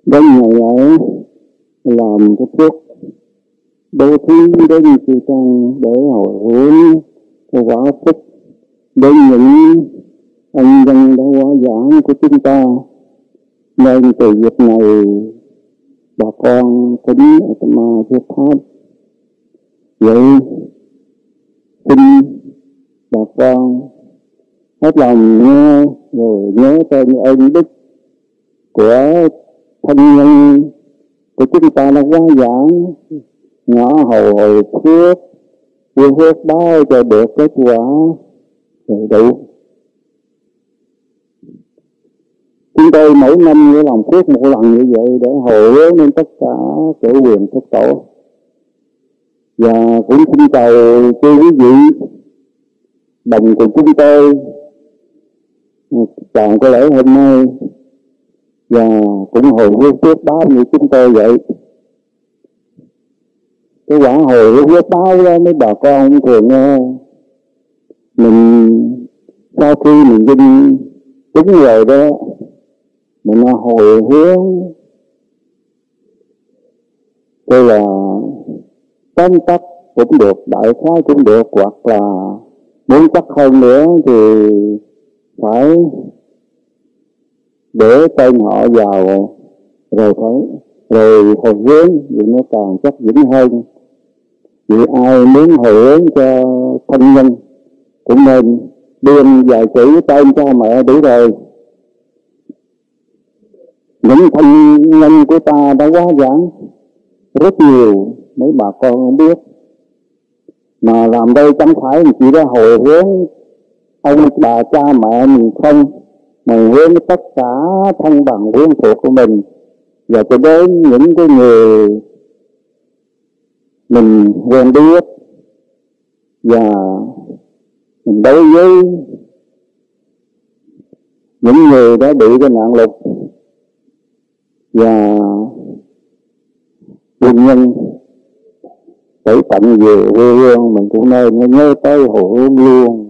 Đến ngày ấy làm cái phước bố thí đến chư tăng để hồi hướng cái quả phúc đến những anh dân đã hóa giảng của chúng ta. Nên từ dịp này bà con kính Atama thuyết pháp. Vậy xin bà con hết lòng nghe rồi nhớ tên ơn đức của thân nhân của chúng ta đã hóa giảng, ngõ hầu hồi phước, yêu phước báo cho được kết quả đầy đủ. Chúng tôi mỗi năm sẽ làm phước một lần như vậy để hồi hướng lên tất cả cử quyền thất tổ. Và cũng xin cầu cho quý vị đồng cùng chúng tôi chọn cái lễ hôm nay và cũng hồi hướng phước báo như chúng tôi vậy. Cái quả hồi hướng phước báo đó mấy bà con thường nghe. Mình sau khi mình vinh đúng rồi đó, mình hồi hướng tôi là tóm tắt cũng được, đại khái cũng được, hoặc là muốn chắc hơn nữa thì phải để tên họ vào rồi hồi hướng thì nó càng chắc vững hơn. Vì ai muốn hồi hướng cho thân nhân cũng nên điền vài chữ tên cha mẹ đủ rồi. Những thân nhân của ta đã hóa giảng rất nhiều, mấy bà con không biết. Mà làm đây chẳng phải chỉ đã hồi hướng ông bà cha mẹ mình không, mà hướng tất cả thân bằng quyến thuộc của mình, và cho đến những cái người mình quen biết, và mình đối với những người đã bị cái nạn lụt và quân nhân tới tận về quê hương, mình cũng nên nhớ tới hồi hướng luôn.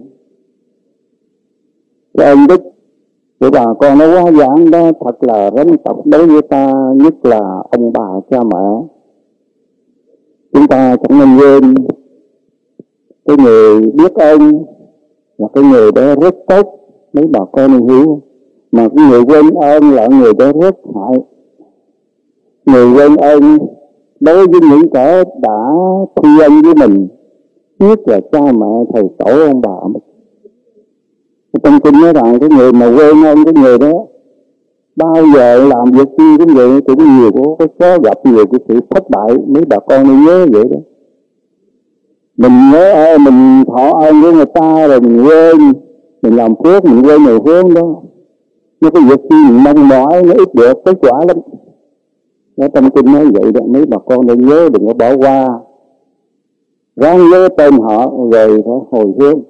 Cái ơn đức của bà con nó quá giảng đó thật là rắn tộc đối với ta, nhất là ông bà cha mẹ. Chúng ta chẳng nên quên cái người biết ơn là cái người đó rất tốt, mấy bà con nên hiểu. Mà cái người quên ơn là người đó rất hại. Người quên ơn đối với những kẻ đã thi ân với mình, nhất là cha mẹ, thầy tổ, ông bà. Trong kinh nói rằng cái người mà quên ơn cái người đó bao giờ làm việc gì cũng vậy, cũng nhiều có gặp nhiều cái sự thất bại. Mấy bà con nên nhớ vậy đó. Mình nhớ mình thọ ơn với người ta rồi mình quên, mình làm phước mình quên người hướng đó. Nhưng cái việc gì mình mong mỏi nó ít được kết quả lắm. Nó trong kinh nói vậy đó, mấy bà con nên nhớ, đừng có bỏ qua. Ráng nhớ tên họ rồi phải hồi hướng.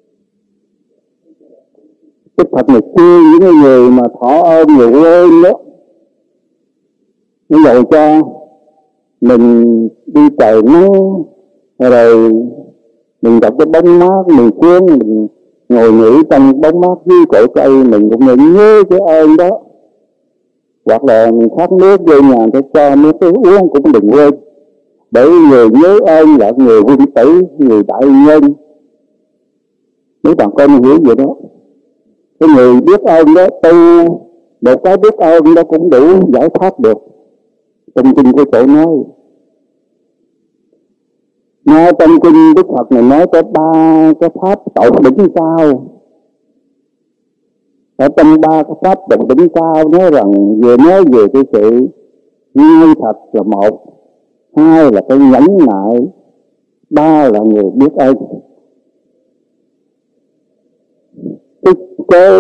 Cái thật là xưa những người mà thọ ơn người quên đó, nó dạy cho mình đi trời nắng rồi mình gặp cái bóng mát, mình xuống mình ngồi nghỉ trong bóng mát dưới cội cây, mình cũng nên nhớ cái ơn đó. Hoặc là mình khát nước vô nhà để cho nước uống cũng đừng quên. Bởi người nhớ ơn là người quân tử, người đại nhân. Mấy bạn con hiểu vậy đó. Cái người biết ơn đó tu một cái biết ơn đó cũng đủ giải thoát được. Trong kinh của chỗ nói, ngay trong kinh Đức Phật này nói có 3 cái pháp tột đỉnh cao. Ở trong 3 cái pháp tột đỉnh cao nói rằng nói về cái sự như thật là 1, 2 là cái nhẫn nại, 3 là người biết ơn. Cái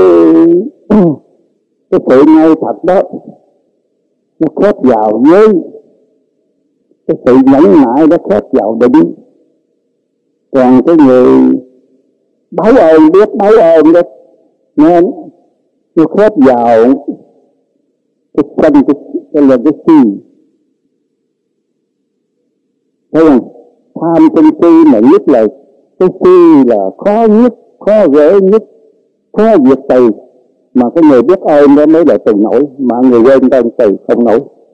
sự ngay thật đó nó khép vào với cái sự nhẫn nại, nó khép vào đỉnh. Còn cái người báo ơn, biết báo ơn đó nên nó khép vào cái sân, cái là cái si. Thấy không? Tham sân si mà nhất là cái si là khó nhất, khó dễ nhất, khó diệt từ. Mà cái người biết ơn đó mới là từ nổi, mà người quên tên từ không nổi.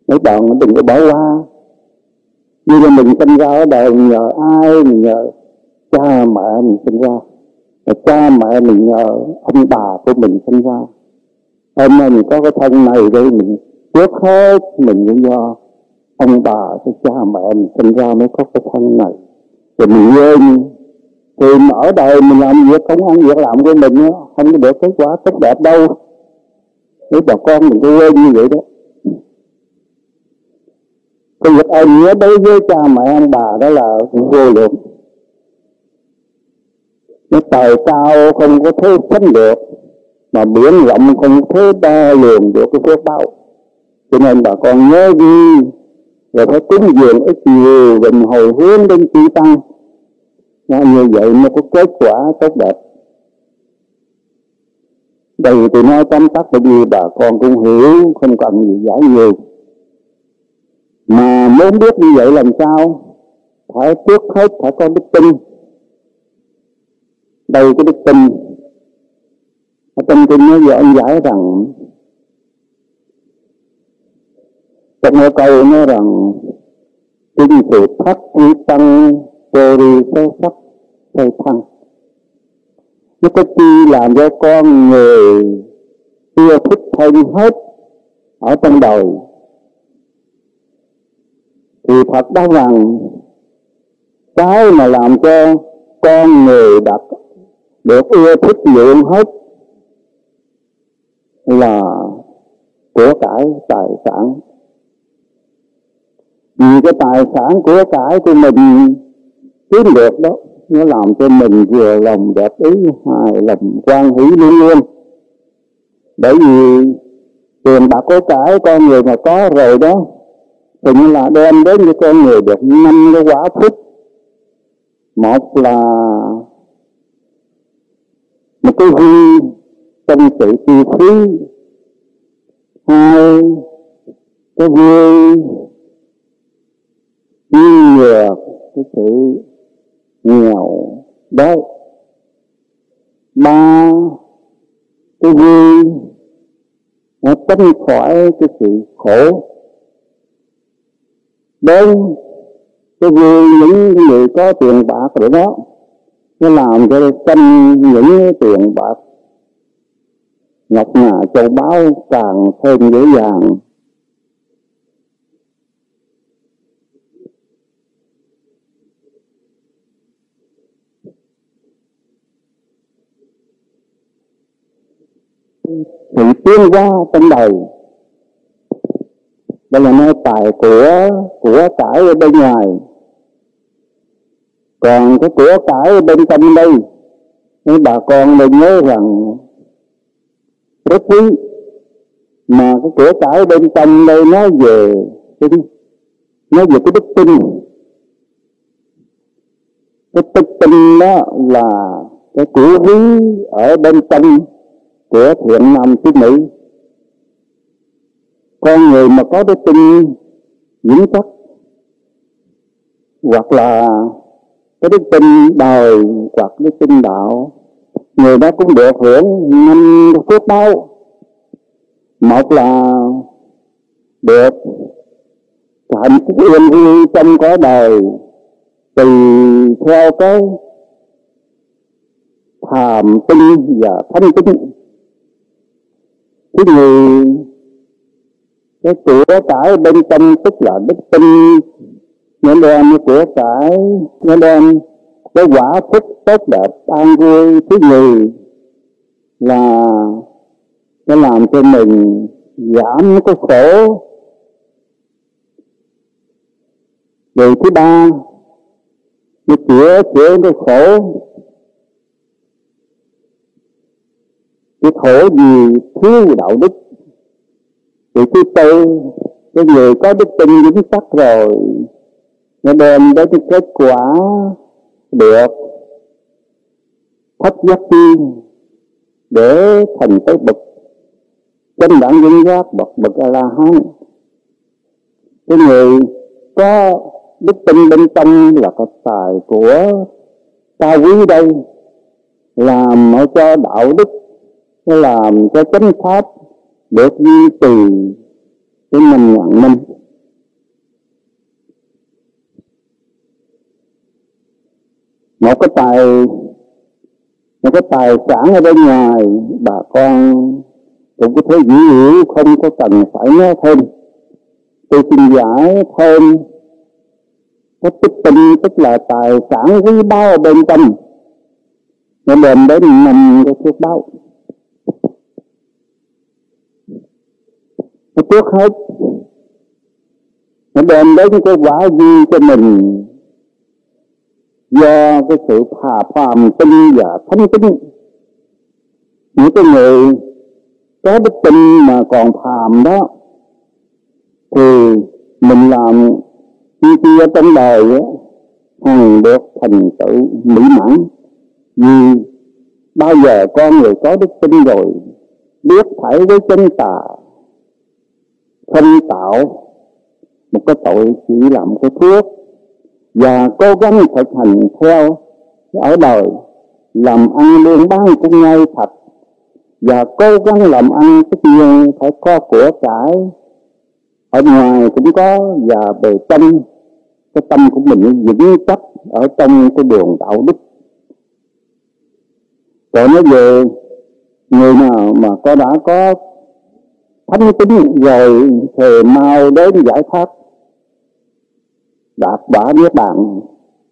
Mấy bạn đừng có bỏ qua. Như là mình sinh ra ở đời nhờ ai? Mình nhờ cha mẹ mình sinh ra. Và cha mẹ mình nhờ ông bà của mình sinh ra. Hôm nay mình có cái thân này đây, mình trước hết mình cũng do ông bà với cha mẹ mình sinh ra mới có cái thân này. Rồi mình quên thì ở đời mình làm việc không ăn việc làm của mình không có được kết quả tốt đẹp đâu. Nếu bà con mình cứ quên như vậy đó. Cái việc ơn nghĩa đối với cha mẹ ông bà đó là vô lượng. Nó trời cao không có thế sánh được, mà biển rộng không thế đo lường được cái phước báo. Cho nên bà con nhớ đi, rồi phải cúng dường ít nhiều, rồi hồi hướng đến chư tăng. Như vậy mới có kết quả tốt đẹp. Đây thì nói tóm tắt bởi vì bà con cũng hiểu, không cần gì giải nhiều. Mà muốn biết như vậy làm sao? Phải trước hết phải có đức tin. Đây cái đức tin, ở trong kinh nó giảng giải rằng, trong cái câu nói rằng kinh sự thất quý tăng vô đi sơ sắc sơ thăng. Nó có chi làm cho con người ưa thích hơn hết ở trong đời. Thì thật đó rằng cái mà làm cho con người được ưa thích nhiều hết là của cải tài sản. Vì cái tài sản của cải của mình kiếm được đó, nó làm cho mình vừa lòng đẹp ý, hài lòng quan hỷ luôn luôn. Bởi vì tiền bạc của cải con người mà có rồi đó, thì như là đem đến cho con người được 5 cái quả phúc. Một là một cái vui trong sự chi phí, hai cái vui như nhờ cái sự nghèo đói, ba cái vui nó tránh khỏi cái sự khổ, bốn cái vui những người có tiền bạc rồi đó, nó làm cho tranh những tiền bạc ngọc ngà châu báu càng thêm dễ dàng. Sự tiến hóa trong đời, đây là nói tài của cải ở bên ngoài. Còn cái của cải ở bên trong đây, mấy bà con nên nhớ rằng rất quý. Mà cái của cải bên trong đây nói về cái đức tin. Cái đức tin đó là cái của quý ở bên trong của thiện nam tín nữ. Con người mà có đức tin vững chắc, hoặc là cái đức tin đời hoặc đức tin đạo, người đó cũng được hưởng 5 phước báo. Một là được hạnh phúc yên vui trong cõi đời tùy theo cái thàm tin và thánh tín. Cái người cái của cải bên trong tức là đức tin, nó đem của cải, nó đem cái quả phúc tốt đẹp an vui. Thứ nhì là nó làm cho mình giảm cái khổ. Rồi thứ ba, nó chữa cái khổ. Cái khổ gì thiếu đạo đức. Thì thứ tư, cái người có đức tin vững chắc rồi, nó đem đến cái kết quả được thất giác tiên để thành tới bậc chánh đẳng vững giác, bậc A La Hán. Cái người có đức tin bên trong là cái tài của cao quý đây, làm cho đạo đức, làm cho chánh pháp được duy trì cái 5.000 năm. một cái tài sản ở bên ngoài bà con cũng có thể dữ hiểu, không có cần phải nói thêm. Tôi xin giải thêm cái tích tinh, tức là tài sản quý báu ở bên trong, nó đem đến 5 cái phước báo. Nó trước hết nó đem đến cái quả duy cho mình do cái sự phàm tinh và thánh tính. Những cái người có đức tin mà còn phàm đó thì mình làm chi ở trong đời hằng được thành tựu mỹ mãn. Vì bao giờ con người có đức tin rồi biết phải với chân tà, không tạo một cái tội, chỉ làm cái phước và cố gắng thực hành theo ở đời, làm ăn buôn bán cũng ngay thật, và cố gắng làm ăn tất nhiên phải có của cải, ở ngoài cũng có, và bề trong cái tâm của mình vững chắc ở trong cái đường đạo đức. Còn nói về người nào mà đã có thánh tính rồi thì mau đến giải thoát, đạt quả niết bàn.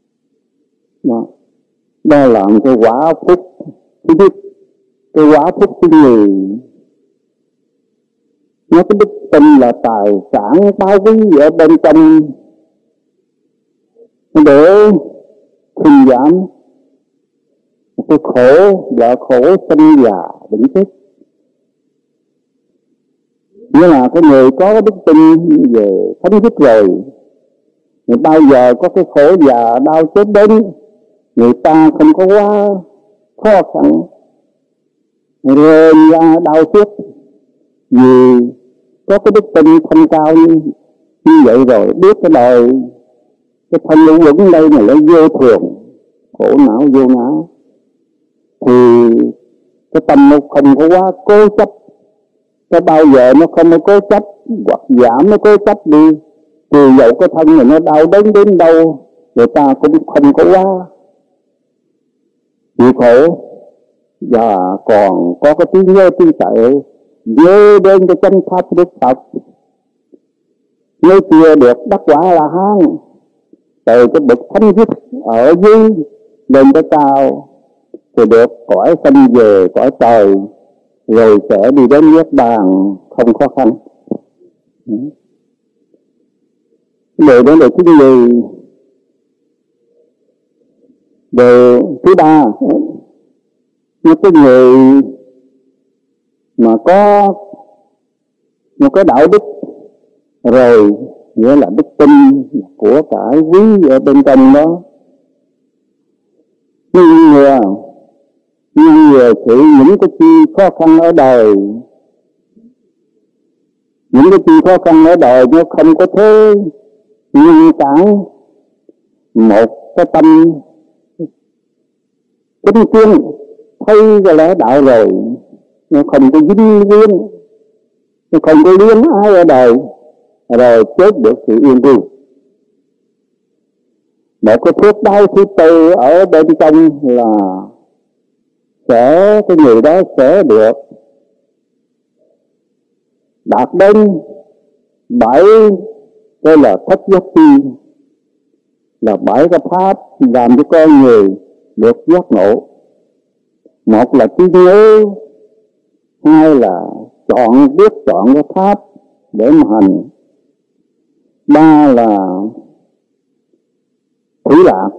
Đó là cái quả phúc thứ nhất. Cái quả phúc thứ nhì, nó cái đức tin là tài sản báo quý ở bên trong để thuyên giảm cái khổ và khổ sinh già bệnh chết. Nghĩa là cái người có đức tin về thánh đức rồi, người bao giờ có cái khổ già đau chết đến, người ta không có quá khó khăn rơi ra đau chết, vì có cái đức tin thanh cao như vậy rồi, biết cái đời cái thân lũ quẩn đây là nó vô thường, khổ não vô ngã, thì cái tâm nó không có quá cố chấp. Cái bao giờ nó không có cố chấp hoặc giảm nó cố chấp đi, thì dẫu cái thân này nó đau đớn đến đâu, người ta cũng không có quá chịu khổ, và còn có cái trí nhớ trí tuệ nhớ đến cái chánh pháp Đức Phật. Nếu chưa được đắc quả là hán, từ cái bậc thánh đức ở dưới lên tới cao thì được cõi sanh về cõi trời, rồi sẽ đi đến niết bàn không khó khăn. Về đến đề thứ nhì, về thứ ba, như cái người mà có một cái đạo đức rồi, nghĩa là đức tin của cải quý ở bên trong đó, nhưng sự những cái chi khó khăn ở đời, những cái chi khó khăn ở đời nó không có thế ngăn cản một cái tâm chính kiến thấy cái lẽ đạo rồi, nó không có dính duyên, nó không có luyến ai ở đời, rồi chết được sự yên vui. Một cái phước báo thứ tư ở bên trong là cái người đó sẽ được đạt đến 7 cái là thất giác chi, là 7 cái pháp làm cho con người được giác ngộ. Một là trí nhớ, hai là biết chọn cái pháp để mà hành, ba là thủy lạc,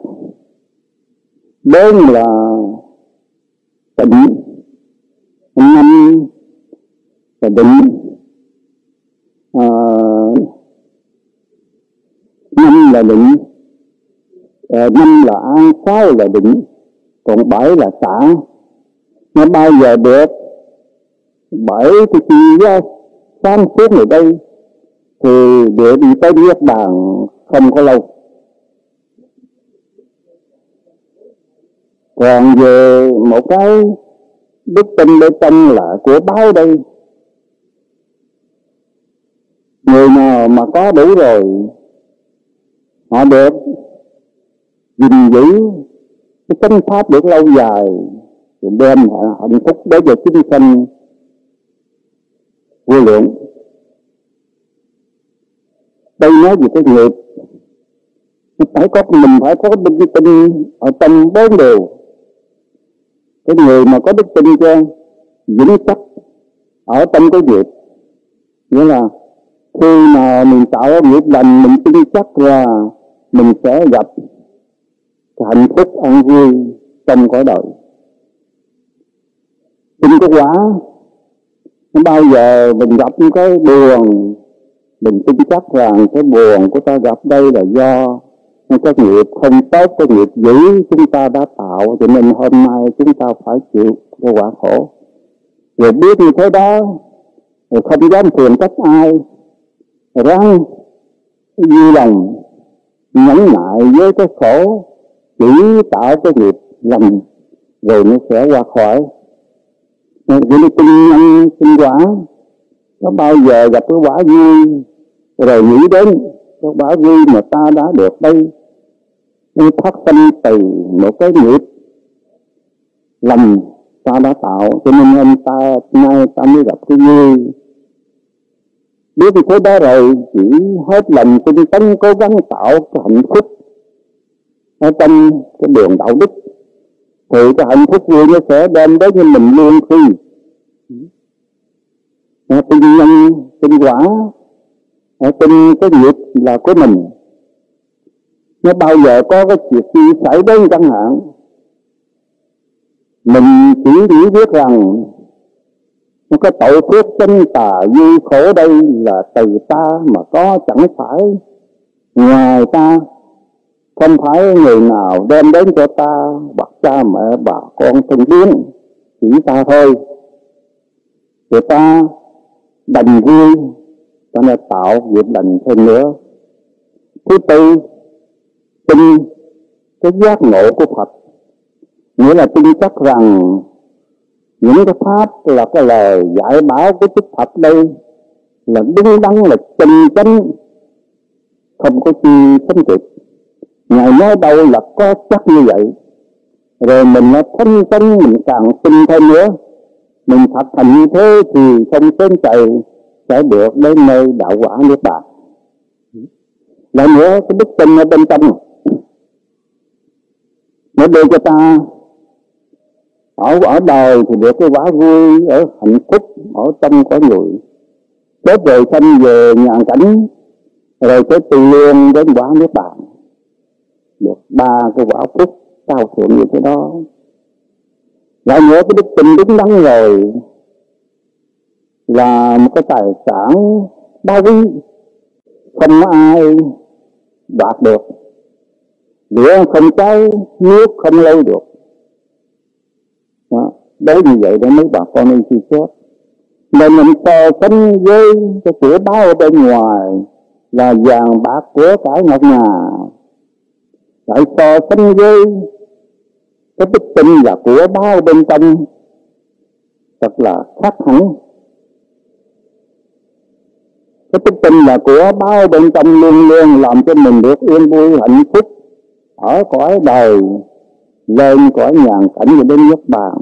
bốn là tịnh, năm là định, năm là định, năm là an, 6 là định, còn 7 là xả. Nó bao giờ được 7 thì chỉ sáng suốt ở đây thì để đi tới niết bàn không có lâu. Còn về một cái đức tin bên trong là của báo đây, người nào mà có đủ rồi, họ được gìn giữ cái chánh pháp được lâu dài thì đem hạnh phúc đối với chúng sanh vô lượng. Đây nói về cái nghiệp, mình phải có đức tin ở trong 4 điều. Cái người mà có đức tin cho vững chắc ở trong cái nghiệp, nghĩa là khi mà mình tạo nghiệp lành, mình tin chắc là mình sẽ gặp hạnh phúc an vui trong cõi đời. Tin có quả, không bao giờ mình gặp cái buồn, mình tin chắc rằng cái buồn của ta gặp đây là do cái nghiệp không tốt, cái nghiệp dữ chúng ta đã tạo, cho nên hôm nay chúng ta phải chịu cái quả khổ. Rồi biết như thế đó, rồi không dám phiền trách ai, ráng vui lòng nhẫn nại với cái khổ, chỉ tạo cái nghiệp lành rồi nó sẽ qua khỏi. Vậy nên tin nhân tin quả, có bao giờ gặp cái quả vui rồi nghĩ đến cái quả vui mà ta đã được đây, nó phát sinh từ một cái nghiệp lành ta đã tạo, cho nên hôm nay ta mới gặp cái vui. Biết như thế đó rồi, chỉ hết lòng tinh tấn cố gắng tạo cái hạnh phúc ở trong cái đường đạo đức, thì cái hạnh phúc vui nó sẽ đem đến cho mình luôn khi. Tin nhân tin quả, tin cái nghiệp là của mình. Nó bao giờ có cái chuyện gì xảy đến chẳng hạn, mình chỉ nghĩ biết rằng cái tội phước chân tà dư khổ đây là từ ta mà có, chẳng phải ngoài ta, không phải người nào đem đến cho ta, hoặc cha mẹ bà con thân quyến, chỉ ta thôi. Người ta đành vui, ta nên tạo việc lành thêm nữa. Thứ tư, tin cái giác ngộ của Phật, nghĩa là tin chắc rằng những cái pháp là cái lời dạy bảo của Đức Phật đây là đúng đắn, là chân chánh, không có chi phân biệt. Ngài nói đâu là có chắc như vậy. Rồi mình nó thanh tánh, mình càng tin thêm nữa. Mình thật hành như thế thì không sớm chạy sẽ được đến nơi đạo quả niết bàn. Lại nữa, cái đức tin ở bên trong nó đưa cho ta ở đời thì được cái quả vui, ở hạnh phúc ở trong có người, chết rồi sanh về nhàn cảnh, rồi tới từ lương đến quả niết bàn, được 3 cái quả phúc cao thượng như thế đó. Lại nữa, cái đức tin đúng đắn rồi là một cái tài sản bao quý, không có ai đoạt được, lửa không cháy, nước không lâu được. Đấy như vậy để mấy bà con nên suy xét. Nên mình so sánh với cái của báo ở bên ngoài là vàng bạc của cải ngọc ngà, lại so sánh với cái đức tin là của báo bên trong thật là khác hẳn. Cái đức tin là của báo bên trong luôn luôn làm cho mình được yên vui hạnh phúc ở cõi đời, lên cõi nhàn cảnh và đến niết bàn.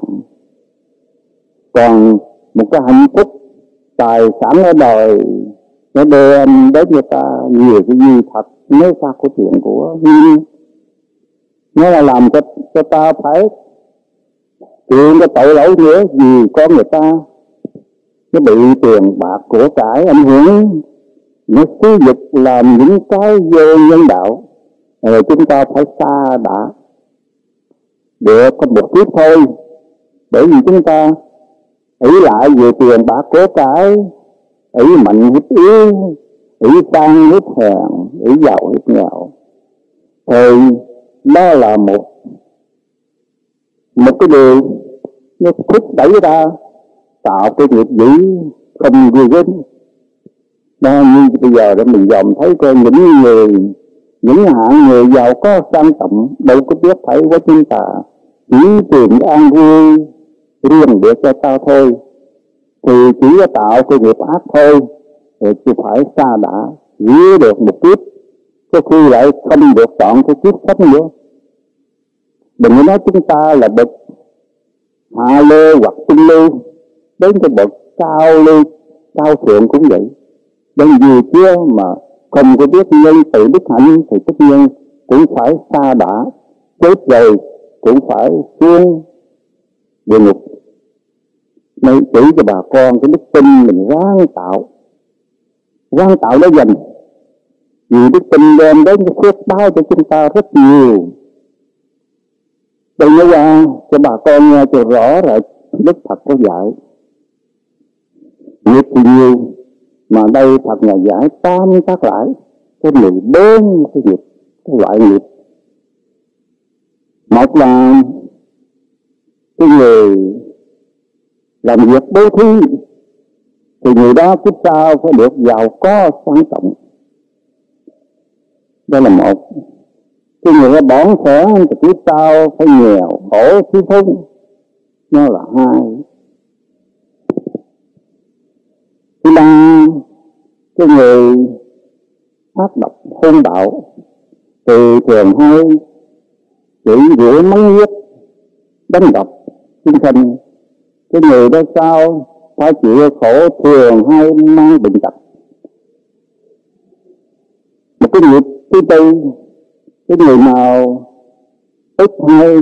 Còn một cái hạnh phúc tài sản ở đời nó đem đến cho ta nhiều cái gì thật mới xa của chuyện của, nhưng nó là làm cho ta phải chịu cái tội lỗi nữa, vì có người ta nó bị tiền bạc của cải ảnh hưởng, nó xúi dục làm những cái vô nhân đạo, rồi chúng ta phải xa đã được có một chút thôi, bởi vì chúng ta ý lại về tiền bạc của cải, ý mạnh hiếp yếu, ý sang hiếp hèn, ý giàu hiếp nghèo, thì đó là một cái điều nó thúc đẩy ra tạo cái nghiệp dữ không vui đến. Đó, như bây giờ để mình dòm thấy coi những hạng người giàu có sang trọng đâu có biết thấy của chúng ta, chỉ tìm an vui riêng để cho ta thôi, thì chỉ có tạo cái nghiệp ác thôi, rồi chỉ phải xa đã giữ được một kiếp, có khi lại không được chọn cái kiếp sống nữa. Đừng có nói chúng ta là bậc hạ lưu hoặc trung lưu, đến cái bậc cao lưu, cao thượng cũng vậy. Đến dù chưa mà không có biết nhân từ đức hạnh thì tất nhiên cũng phải sa đọa, chết rồi cũng phải xuống địa ngục. Nên chỉ cho bà con cái đức tin mình ráng tạo để dành. Vì đức tin đem đến cái phước báo cho chúng ta rất nhiều. Đây nói ra cho bà con nghe cho rõ là Đức Phật có dạy. Nghiệp thì nhiều, mà đây Phật Ngài giải tam tác lại cái 14 cái nghiệp, cái loại nghiệp. Một là cái người làm việc bố thí thì người đó kiếp sau phải được giàu có sang trọng. Đây là một. Cái người bỏng khỏe thì kiếp sau phải nghèo khổ thiếu thốn. Nó là hai. Thứ ba, cái người ác độc hung bạo thì thường hay chỉ rủi mắng giết, đánh đập tinh thần. Cái người đó sao phải chịu khổ, thường hay mang bệnh tật. Một cái nghiệp thứ tư, cái người nào ít hay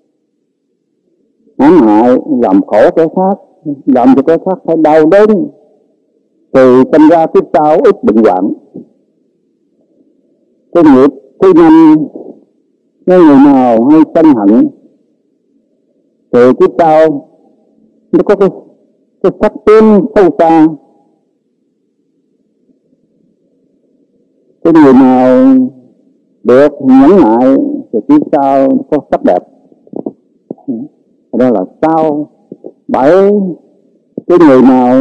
hãm hại làm khổ kẻ khác, làm cho kẻ khác phải đau đớn thì sinh ra kiếp sau ít bệnh hoạn. Cái nghiệp thứ năm, cái người nào hay sân hận thì kiếp sau nó có cái sắc tiến sâu xa. Cái người nào được nhẫn nại thì kiếp sau có sắc đẹp. Đó là sao. Bảy, cái người nào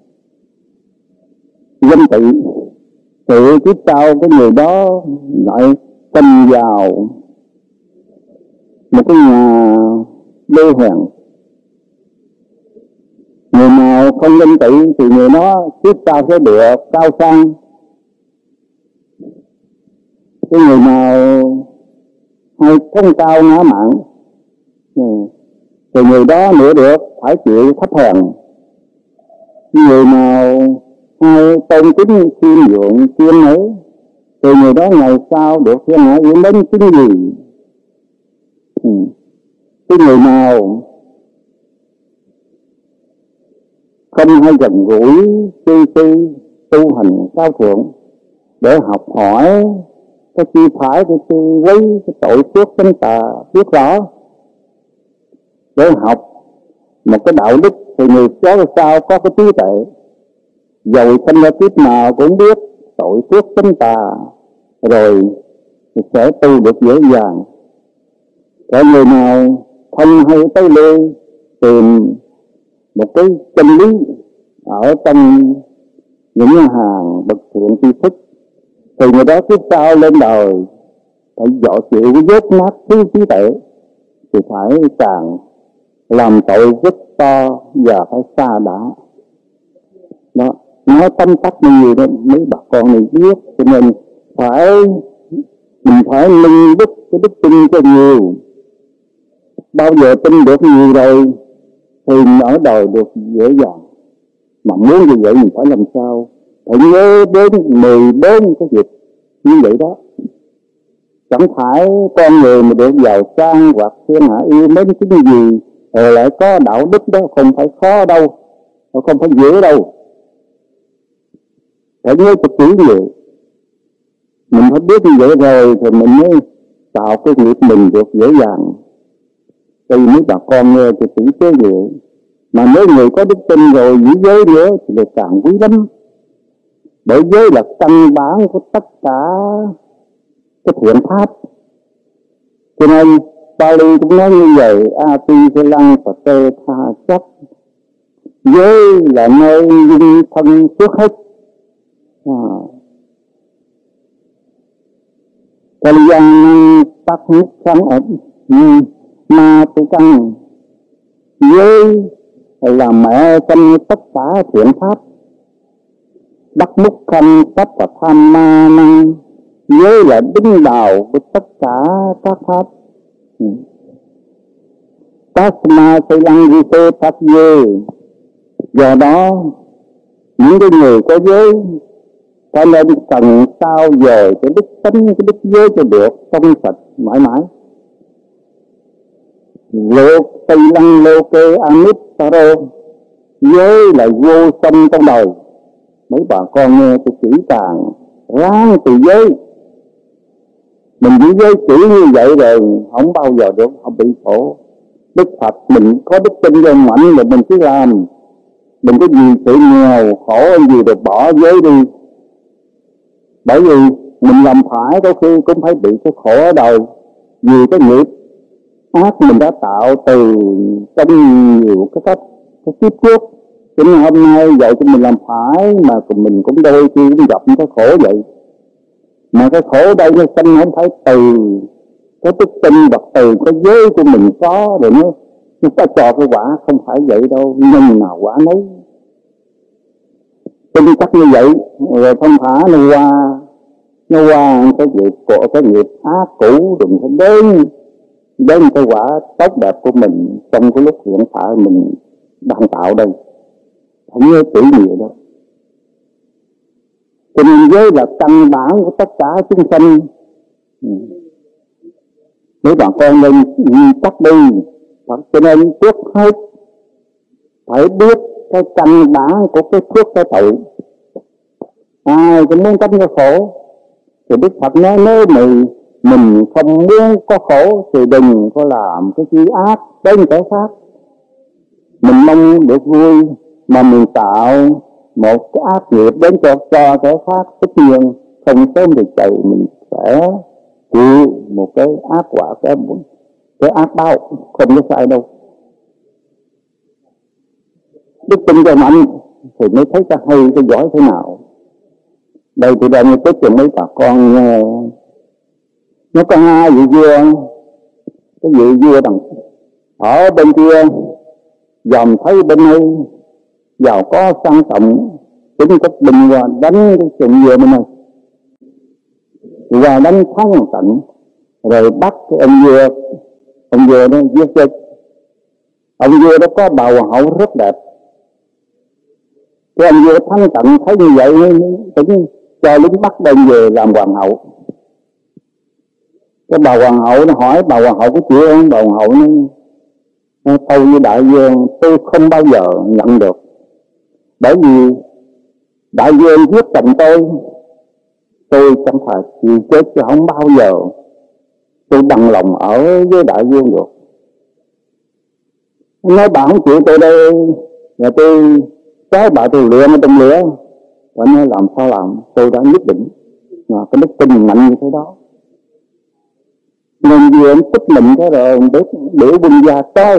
ganh tị thì kiếp sau cái người đó lại tâm vào một cái nhà đê hèn. Người nào không ganh tị thì người đó kiếp sau sẽ được cao sang. Cái người nào hay công cao ngã mạn thì người đó nữa được phải chịu thấp hèn. Người nào hay tôn kính khiêm nhượng kiên ấy thì người đó ngày sau được thiên hạ yêu mến kính gì. Cái người nào không hay gần gũi sư tu hành cao thượng để học hỏi cái chi phải, cái chi quý, cái tội phước chánh tà biết rõ để học một cái đạo đức thì người đó sao có cái trí tuệ, dầu sinh ra kiếp nào cũng biết tội phước chánh tà rồi sẽ tu được dễ dàng. Còn người nào không hay tới lui tìm một cái chân lý ở trong những hàng bậc thiện tri thức thì người đó kiếp sau lên đời phải dọ chịu dốt nát thiếu trí tuệ thì phải càng làm tội rất to và phải xa đá. Đó, nói tâm tắc nhiều đó mấy bà con này biết, cho nên mình phải nâng đức cái đức tin cho nhiều. Bao giờ tin được nhiều rồi thì ở đời được dễ dàng. Mà muốn như vậy mình phải làm sao? Phải nhớ đến 14 cái việc như vậy đó. Chẳng phải con người mà được giàu sang hoặc thiên hạ yêu mến cái gì rồi lại có đạo đức đó, không phải khó đâu, không phải dễ đâu. Phải nhớ cho kỹ vậy. Mình phải biết như vậy rồi thì mình mới tạo cái nghiệp mình được dễ dàng. Đây mấy bà con nghe thì kỹ thế vậy. Mà nếu người có đức tin rồi giữ giới nữa thì lại càng quý lắm. Bởi giới là căn bản của tất cả cái thiện pháp. Cho nên Pali cũng nói như vậy: Ati se lăng và tê tha chắc. Giới là nơi dung thân trước hết. Kalyan tắc nhất sáng ẩn ma tu căn. Giới là mẹ trong tất cả thiện pháp. Đắc múc khanh tất và tham ma năng. Giới là đứng đầu của tất cả các pháp. Tasma Tây Lăng Di Tê Tát Dê. Do đó những cái người có giới cho nên cần sao dời cái đức tánh, cái đức giới cho được trong sạch mãi mãi. Lô Tây Lăng Lô Kê Amit Taro, giới là vô sanh trong đời. Mấy bà con nghe tôi chỉ càng ráng từ giới. Mình chỉ giới chỉ như vậy rồi không bao giờ được, không bị khổ. Đức Phật mình có đức tin vô mạnh mà mình cứ làm. Đừng có gì sự nghèo khổ gì được bỏ giới đi. Bởi vì mình làm phải đôi khi cũng phải bị cái khổ ở đời. Vì cái nghiệp ác mình đã tạo từ trong nhiều cái cách, cái kiếp trước. Cho nên hôm nay vậy thì mình làm phải mà mình cũng đôi khi cũng gặp cái khổ vậy. Mà cái khổ đây nó sinh không phải từ cái đức tin hoặc từ cái giới của mình có rồi nó chúng ta cho cái quả, không phải vậy đâu, nhân nào quả nấy. Tin chắc như vậy rồi không thả nó qua cái nghiệp của cái nghiệp ác cũ đừng có đến cái quả tốt đẹp của mình trong cái lúc hiện tại mình đang tạo đây. Không nhớ chữ nhiều đâu. Cho nên giới là căn bản của tất cả chúng sanh. Nếu bạn con nên chắc đi. Cho nên trước hết phải biết cái căn bản của cái phước cái tội. Ai cũng muốn tránh cái khổ thì Đức Phật nói nếu mình không muốn có khổ thì đừng có làm cái gì ác đến kẻ khác. Mình mong được vui mà mình tạo một cái ác nghiệp đến cho kẻ khác, tất nhiên không sớm thì chạy mình sẽ chịu một cái ác quả, cái ác báo, không có sai đâu. Đức tin cho mạnh thì mới thấy cái hay, cái giỏi thế nào. Đây thì đang nói cho mấy bà con nghe. Nó có hai vị vua, cái vị vua đằng ở bên kia dòm thấy bên đây giàu có sang trọng, tính cách bình và đánh cái chuyện vua bên này và đánh thắng tận rồi bắt cái ông vua đó giết chết. Ông vua đó có bà hoàng hậu rất đẹp. Cái ông vua thắng tận thấy như vậy tính cho lính bắt đem về làm hoàng hậu. Cái bà hoàng hậu nó hỏi bà hoàng hậu có chịu không? Bà hoàng hậu nó tâu với đại vương tôi không bao giờ nhận được. Bởi vì đại vương giết chồng tôi chẳng phải chịu chết chứ không bao giờ tôi bằng lòng ở với đại vương được. Nói bà không chịu tôi đây là tôi trái bà tôi lựa mà trong lửa. Và nói làm sao làm, tôi đã nhất định mà cái đức tin mạnh như thế đó. Nên vì ông tích mình cái rồi để binh gia tôi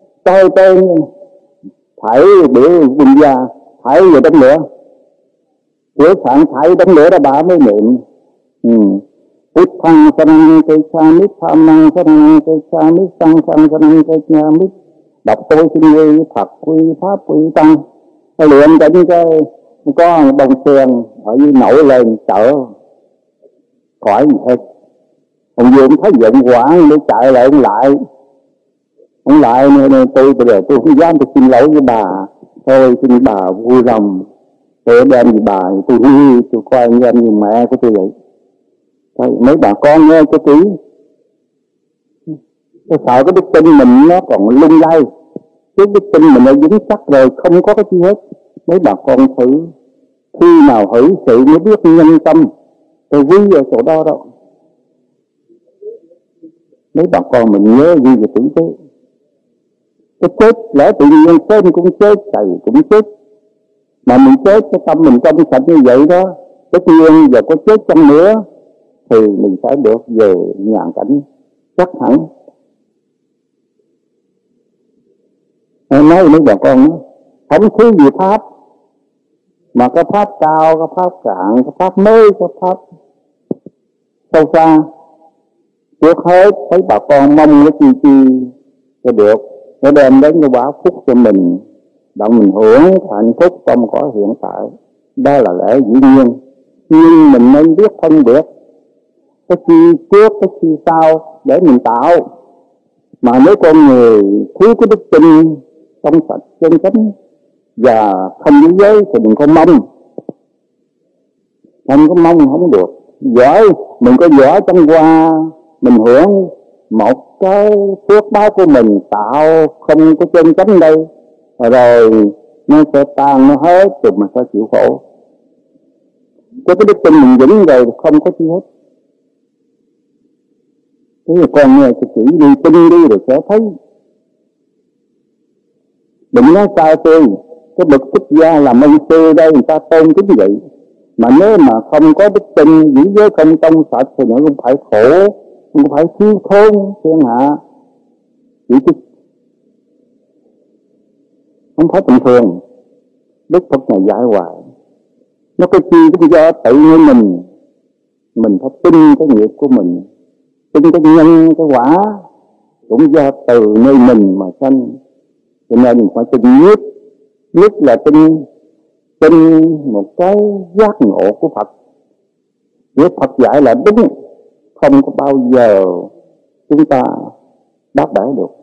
phải để binh gia phải về đống lửa. Nếu sẵn phải đống lửa đó bà mới niệm Út thăng sanang cây cha mít tham năng sanang cây cha mít sang sang sanang cây cha mít. Đọc tôi xin quy Phật quy Pháp quy Tăng. Cái luyện đến cái có đồng xen ở dưới nổi lên sợ khỏi gì hết. Ông vừa cũng thấy giận quảng để chạy lại ông lại nên tôi bây giờ tôi không dám tôi xin lỗi với bà. Thôi xin bà vui lòng để đem gì bà tôi coi như em như mẹ của tôi vậy. Thôi, mấy bà con nghe cho kỹ. Tôi sợ cái đức tin mình nó còn lung lay. Cái đức tin mình đã dính chắc rồi không có cái gì hết. Mấy bà con thử khi nào hỷ sự mới biết nhân tâm. Tôi quý ở chỗ đó đâu. Mấy bà con mình nhớ gì về tử tế. Cái chết lẽ tự nhiên sớm cũng chết, thầy cũng chết. Mà mình chết cái tâm mình trong sạch như vậy đó, tất nhiên giờ có chết chăng nữa thì mình phải được về nhàn cảnh chắc hẳn. Nói với bà con không thiếu gì pháp, mà cái pháp cao, cái pháp cạn, cái pháp mới, cái pháp sâu xa. Trước hết thấy bà con mong cái chi cho được, nó đem đến cái quả phúc cho mình, đặng mình hưởng hạnh phúc trong cõi hiện tại. Đó là lẽ dĩ nhiên. Nhưng mình nên biết phân biệt cái chi trước, cái chi sau để mình tạo. Mà nếu con người thiếu cái đức tin trong sạch chân chánh và không giữ giới thì đừng có mong. Không có mong không được. Giỏi, mình có giỏi trong qua, mình hưởng một cái phước báo của mình tạo không có chân chánh đây, rồi nó sẽ tan, nó hết, rồi mình sẽ chịu khổ. Cái đức tin mình vững rồi không có chi hết. Thế là con nghe cái chỉ đi tin đi rồi sẽ thấy. Đừng nói sao tôi, cái bậc xuất gia là mân sư đây, người ta tôn kính vậy. Mà nếu mà không có đức tin, giữ giới không trong sạch thì nó cũng phải khổ, cũng phải thiếu thốn thiên hạ. Chỉ chứ không phải bình thường. Đức Phật này giải hoài. Nó có chi cũng do tự nhiên mình phải tin cái nghiệp của mình, tin cái nhân, cái quả, cũng do từ nơi mình mà sanh. Cho nên mình phải tin nhất là tin một cái giác ngộ của Phật. Nếu Phật dạy là đúng, không có bao giờ chúng ta đáp bẻ được.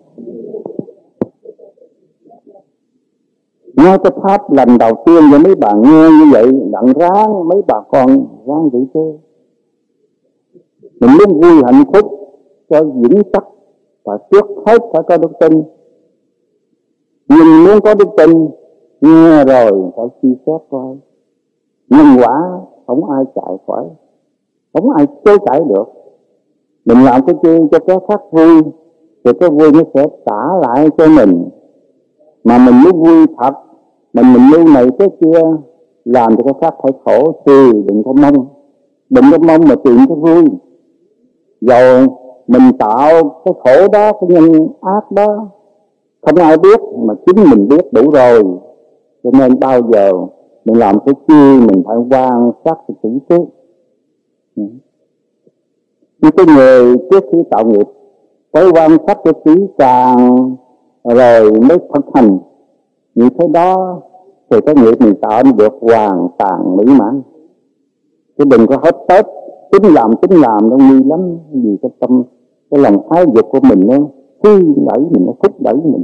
Nghe cái pháp lần đầu tiên cho mấy bà nghe như vậy, đặng ráng mấy bà con ráng giữ chứ. Mình muốn vui hạnh phúc cho vững chắc và trước hết phải có đức tin. Nhưng muốn có đức tin, nghe rồi phải suy xét coi. Nhân quả không ai chạy khỏi, không ai chối cãi được. Mình làm cái chi cho cái khác vui, thì cái vui nó sẽ trả lại cho mình. Mà mình muốn vui thật, mình lưu này cái kia, làm cho cái khác phải khổ thì đừng có mong mà tìm cái vui. Dầu mình tạo cái khổ đó, cái nhân ác đó, không ai biết mà chính mình biết đủ rồi. Cho nên bao giờ mình làm cái chi mình phải quan sát cái kỹ trước. Như cái người trước khi tạo nghiệp phải quan sát cái kỹ càng rồi mới thực hành. Như thế đó thì cái nghiệp mình tạo nó được hoàn toàn mỹ mãn. Chứ đừng có hết tết tính làm nó nguy lắm. Vì cái tâm, cái lòng ái dục của mình nó huy đẩy mình, nó thúc đẩy mình.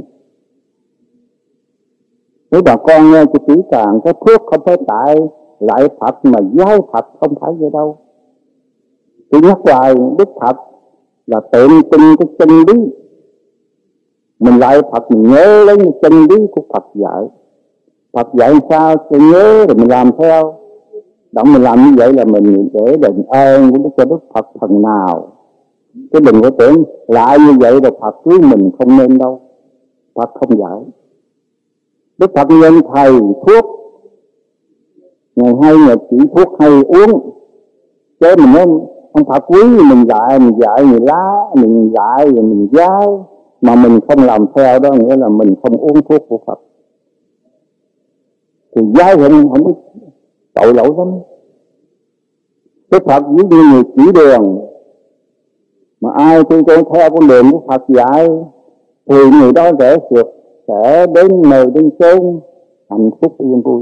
Nếu bà con nghe cho kỹ càng, cái thuốc không phải tại lại Phật mà giáo Phật, không phải vậy đâu. Tôi nhắc hoài Đức Phật là tượng trưng cái chân lý. Mình lại Phật mình nhớ lấy chân lý của Phật dạy. Phật dạy sao thì nhớ rồi mình làm theo. Động mình làm như vậy là mình để đền ơn của Đức Phật phần nào. Chứ đừng có tưởng lại như vậy là Phật cứu mình, không nên đâu. Phật không dạy. Đức Phật nhân thầy thuốc, ngày hay là chỉ thuốc hay uống. Chứ mình nói ông Phật quý mình dạy người lá, mình dạy rồi mình giáo, mà mình không làm theo đó nghĩa là mình không uống thuốc của Phật. Thì giáo không có tội lỗi lắm. Đức Phật với như người chỉ đường, mà ai tôi theo con đường của Phật dạy thì người đó sẽ đến nơi đến chốn hạnh phúc yên vui.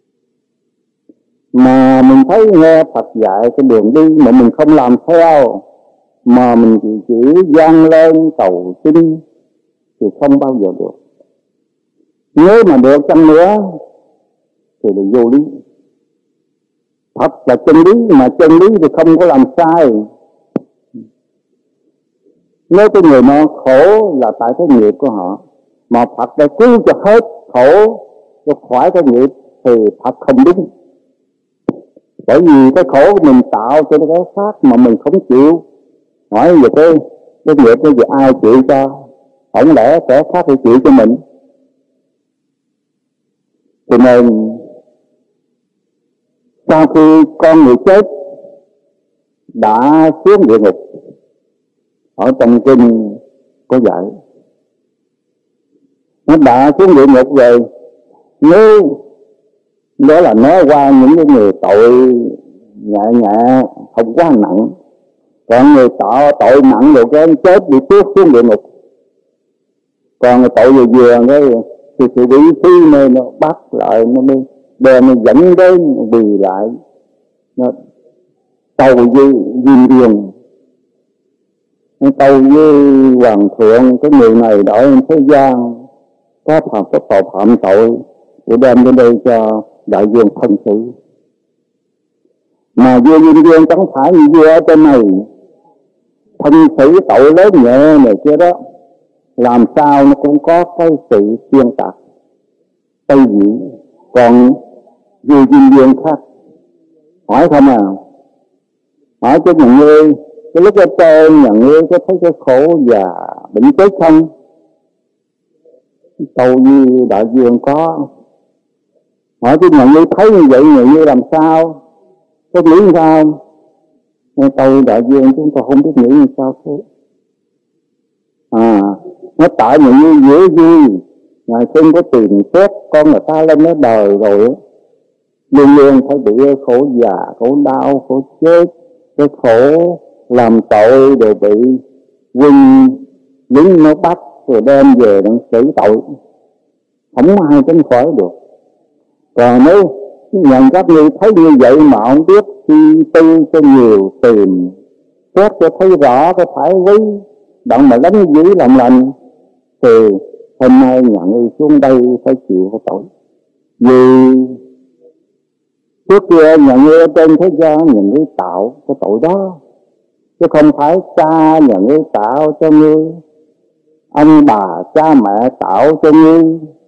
Mà mình thấy nghe Phật dạy cái đường đi mà mình không làm theo, mà mình chỉ vang lên cầu xin thì không bao giờ được. Nếu mà được chăng nữa thì là vô lý. Phật là chân lý, mà chân lý thì không có làm sai. Nếu cái người nó khổ là tại cái nghiệp của họ, mà Phật đã cứu cho hết khổ, cho khỏi cái nghiệp, thì Phật không đúng. Bởi vì cái khổ của mình tạo cho cái khác mà mình không chịu. Hỏi về cái nghiệp cái gì ai chịu cho? Không lẽ kẻ khác phải chịu cho mình? Cho nên sau khi con người chết đã xuống địa ngục, ở trong kinh có dạy, nó đã xuống địa ngục rồi, nếu đó là nói qua những cái người tội nhẹ không quá nặng, còn người tội nặng rồi cái chết bị tuốt xuống địa ngục. Còn người tội vừa cái thì sự bị phi này nó bắt lại, nó mới đem nó dẫn đến quỳ lại, nó cầu diêm điền. tâu với hoàng thượng cái người này đổi thế gian có phạm tội để đem đến đây cho đại vương phân xử. Mà vua Diêm Vương chẳng phải như vua ở trên này phân xử tội lớn nhẹ này kia đó, làm sao nó cũng có cái sự xuyên tạc tây dị. Còn vua Diêm Vương khác, hỏi không à, hỏi cho nhà ngươi cái lúc ở trên nhà ngươi có thấy cái khổ già bệnh chết không? Tâu với đại vương có. Hỏi cho nhà ngươi thấy như vậy nhà ngươi làm sao, có nghĩ sao? Tâu đại vương chúng ta không biết nghĩ như sao thế. Nó tại nhà ngươi dễ vui, ngài không có tìm xét con người ta lên nó đời rồi luôn luôn phải bị khổ già, khổ đau, khổ chết, cái khổ làm tội đều bị quân lính nó bắt rồi đem về để xử tội, không ai tránh khỏi được. Còn nếu nhận các ngươi thấy như vậy mà không biết suy tư cho nhiều, tìm xét cho thấy rõ cái phải lý động mà đánh giữ lòng lành, thì hôm nay nhà ngươi xuống đây phải chịu cái tội. Vì trước kia nhà ngươi ở trên thế gian nhà ngươi tạo cái tội đó, chứ không phải cha nhà ngươi tạo cho ngươi, ông bà cha mẹ tạo cho ngươi,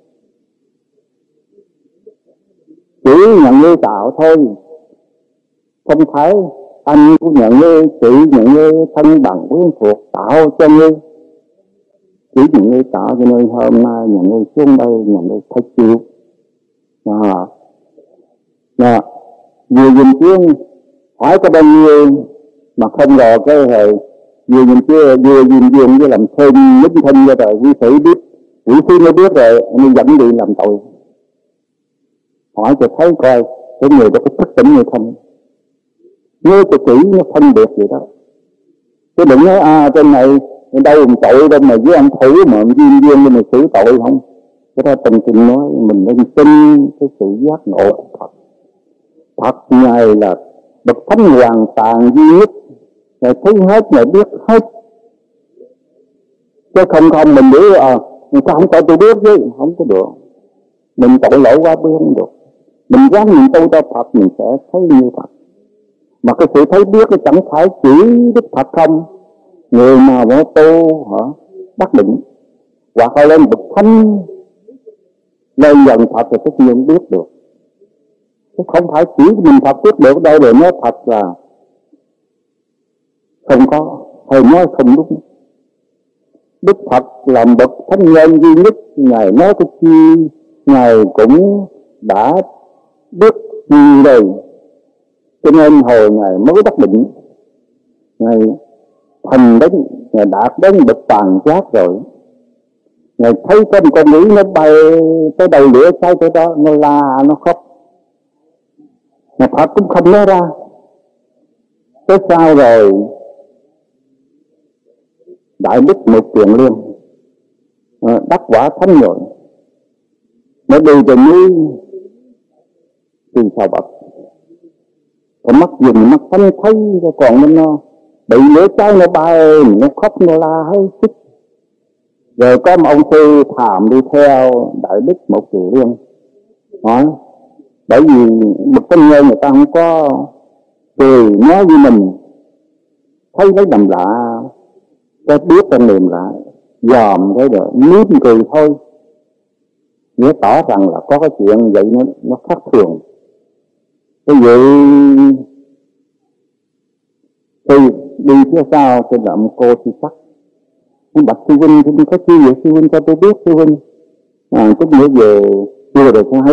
chỉ nhà ngươi tạo thôi, không phải anh của nhà ngươi, chị nhà ngươi, thân bằng quyến thuộc tạo cho ngươi, chỉ nhà ngươi tạo cho nên hôm nay nhà ngươi xuống đây nhà ngươi phải chịu. Vừa Diêm Vương hỏi có bao nhiêu mà không ngờ cái hồi vừa Diêm Vương với làm thêm lính thân ra rồi quý sĩ biết, quý sĩ mới biết rồi nên dẫn đi làm tội. Hỏi cho thấy coi cái người đó có thức tỉnh hay không, nhớ cho kỹ nó phân biệt vậy đó, chứ đừng nói trên này đâu làm tội đâu mà với ông thủ mà ông Diêm Vương mà xử tội không. Cái đó tình tình nói mình nên tin cái sự giác ngộ của Phật. Phật Ngài là bậc thánh hoàn toàn duy nhất, Ngài thấy hết, Ngài biết hết, chứ không mình biết sao không phải tôi biết chứ không có được. Mình tội lỗi quá biết không được. Mình dám nhìn tu cho Phật mình sẽ thấy như Phật. Mà cái sự thấy biết nó chẳng phải chỉ Đức Phật không. Người nào mà tu đắc định hoặc là lên bậc thánh lên dần Phật thì tất nhiên biết được. Chứ không phải chỉ mình Phật biết được đâu, để nói Phật là không có, hay nói không đúng. Đức Phật làm bậc thánh nhân duy nhất, Ngài nói cái chi Ngài cũng đã biết gì rồi, cho nên hồi Ngài mới đắc định, Ngài thành đến, Ngài đạt đến bậc toàn giác rồi. Ngài thấy có một con mũi nó bay tới đầu lửa cháy tới đó, nó la nó khóc, mà Phật cũng không nói ra. Tới sau rồi Đại Đức Mục Kiền Liên đắc quả thánh rồi, nó đi từ núi thì sao bậc, còn mắt dùng mắt thánh thấy, còn nó bị lửa cháy nó bay, nó khóc nó la hết sức. Rồi có một ông sư thàm đi theo Đại Đức Mục Kiền Liên, bởi vì bậc thánh nhân người ta không có cười nói với mình, thấy lấy đầm lạ, cái biết trong niềm lạ, dòm cái rồi mỉm cười thôi, nghĩa tỏ rằng là có cái chuyện vậy nó khác thường. Cái vậy thì đi phía sau cái đậm cô thì sắc, ông bạch sư huynh thì có chi vậy sư huynh cho tôi biết sư huynh, chút nữa về chưa được không hay.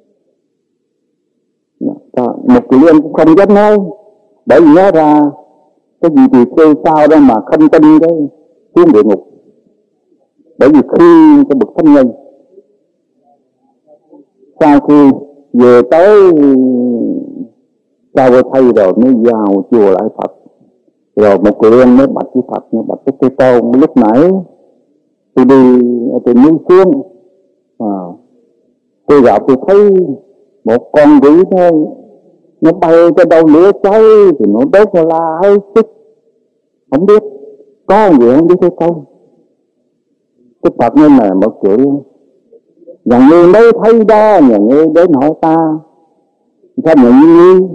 Một Kiền Liên cũng không dám nói, bởi vì nói ra cái gì thì kêu sao đó mà không tin đấy xuống địa ngục. Bởi vì khi cái bậc thánh nhân sau khi về tới sau thầy rồi mới vào chùa lại Phật, rồi một Kiền Liên mới bạch với Phật, mới bạch với Thế Tôn, lúc nãy tôi đi từ núi xuống, tôi gặp tôi thấy một con quỷ nó bay tới đâu lửa cháy thì nó đốt nó la hết sức, không biết có gì không biết hay không. Đức Phật nên là một chuyện nhà ngươi mới thấy đó, nhà ngươi đến hỏi ta sao nhận như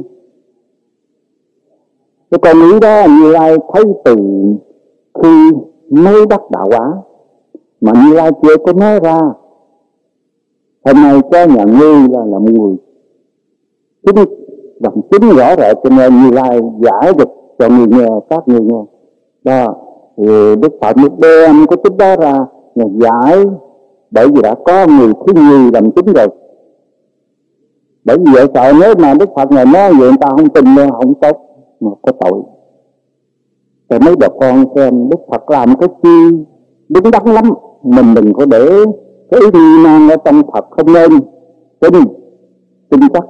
cái con ý đó Như Lai thấy từ khi mới đắc đạo quả mà Như Lai chưa có nói ra. Hôm nay cho nhà ngươi là mùi chính bằng chính rõ rệt, cho nên Như Lai giải được cho người nghe, các người nghe đó. Thì Đức Phật mới đem cái tích đó ra và giải, bởi vì đã có người thứ nhì làm chính rồi. Bởi vì vậy sợ nếu mà Đức Phật này nói vậy người ta không tin nữa, không tốt, mà có tội. Rồi mấy bà con xem Đức Phật làm cái chi đúng đắn lắm, mình đừng có để cái ý nghi nan ở trong Phật, không nên tin chắc.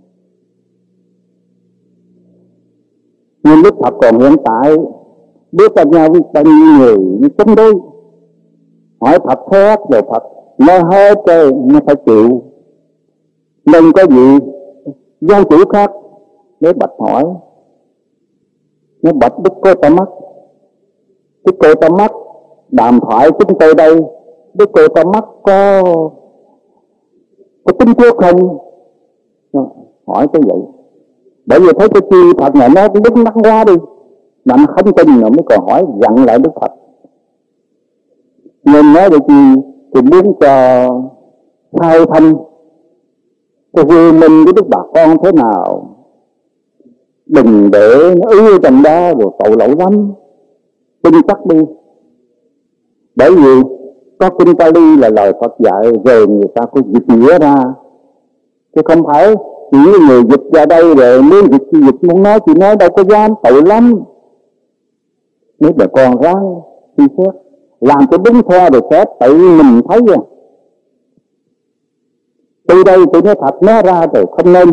Nhưng Đức Phật còn hiện tại biết ra nhau với bao nhiêu người chống đối, hỏi Phật khác rồi Phật nói hết rồi nó phải chịu. Nên có gì giáo chủ khác để bạch hỏi, nó bạch Đức Cô Ta Mắt. Đức Cô Ta Mắt đàm thoại chúng tôi đây, Đức Cô Ta Mắt có tính trước không? Hỏi cái vậy. Bởi vì thấy cái chi Phật này nó đúng đắn quá đi, mà nó không tin rồi mới còn hỏi dặn lại Đức Phật. Nên nói được gì thì muốn cho khai thông cái vui minh với Đức bà con thế nào, đừng để nó ứ trong đó rồi tội lỗi lắm, tin chắc đi. Bởi vì có kinh Pali là lời Phật dạy, rồi người ta có dịch nghĩa ra, chứ không phải chỉ người dịch ra đây rồi muốn dịch muốn nói thì nói đâu có dám, tội lắm. Nếu bà con ráng suy xét làm cho đúng theo rồi sẽ tự mình thấy à. Từ đây tôi nói thật nói ra rồi không nên.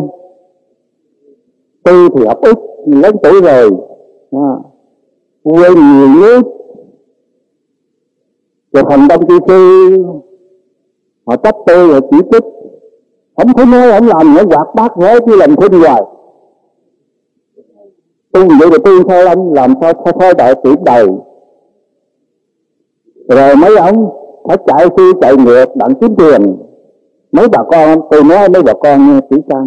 Tôi thì học ít, lớn tuổi rồi, quên nhiều nước. Rồi phần đông kỹ sư họ trách tôi rồi chỉ trích, không thấy nói không làm nữa, quạt bát thế chứ làm khinh hoài. Tôi vậy rồi tôi theo anh làm sao theo đại tiểu đời. Rồi mấy ông phải chạy xuôi chạy ngược đặng kiếm tiền. Mấy bà con, tôi nói mấy bà con nghe kỹ trang.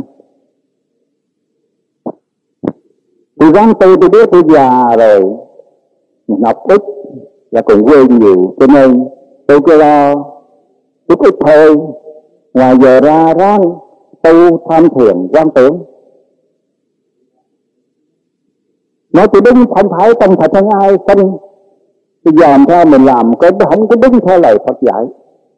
Tôi gắng tôi biết tôi già rồi, học ít là còn quên nhiều, cho nên tôi cứ lo chút ít thôi. Ngoài giờ ra ráng tu tham thiền quan tưởng. Nói tôi đúng không phải trong thật hơn ai không. Bây giờ làm theo mình làm cái không có đúng theo lời Phật dạy.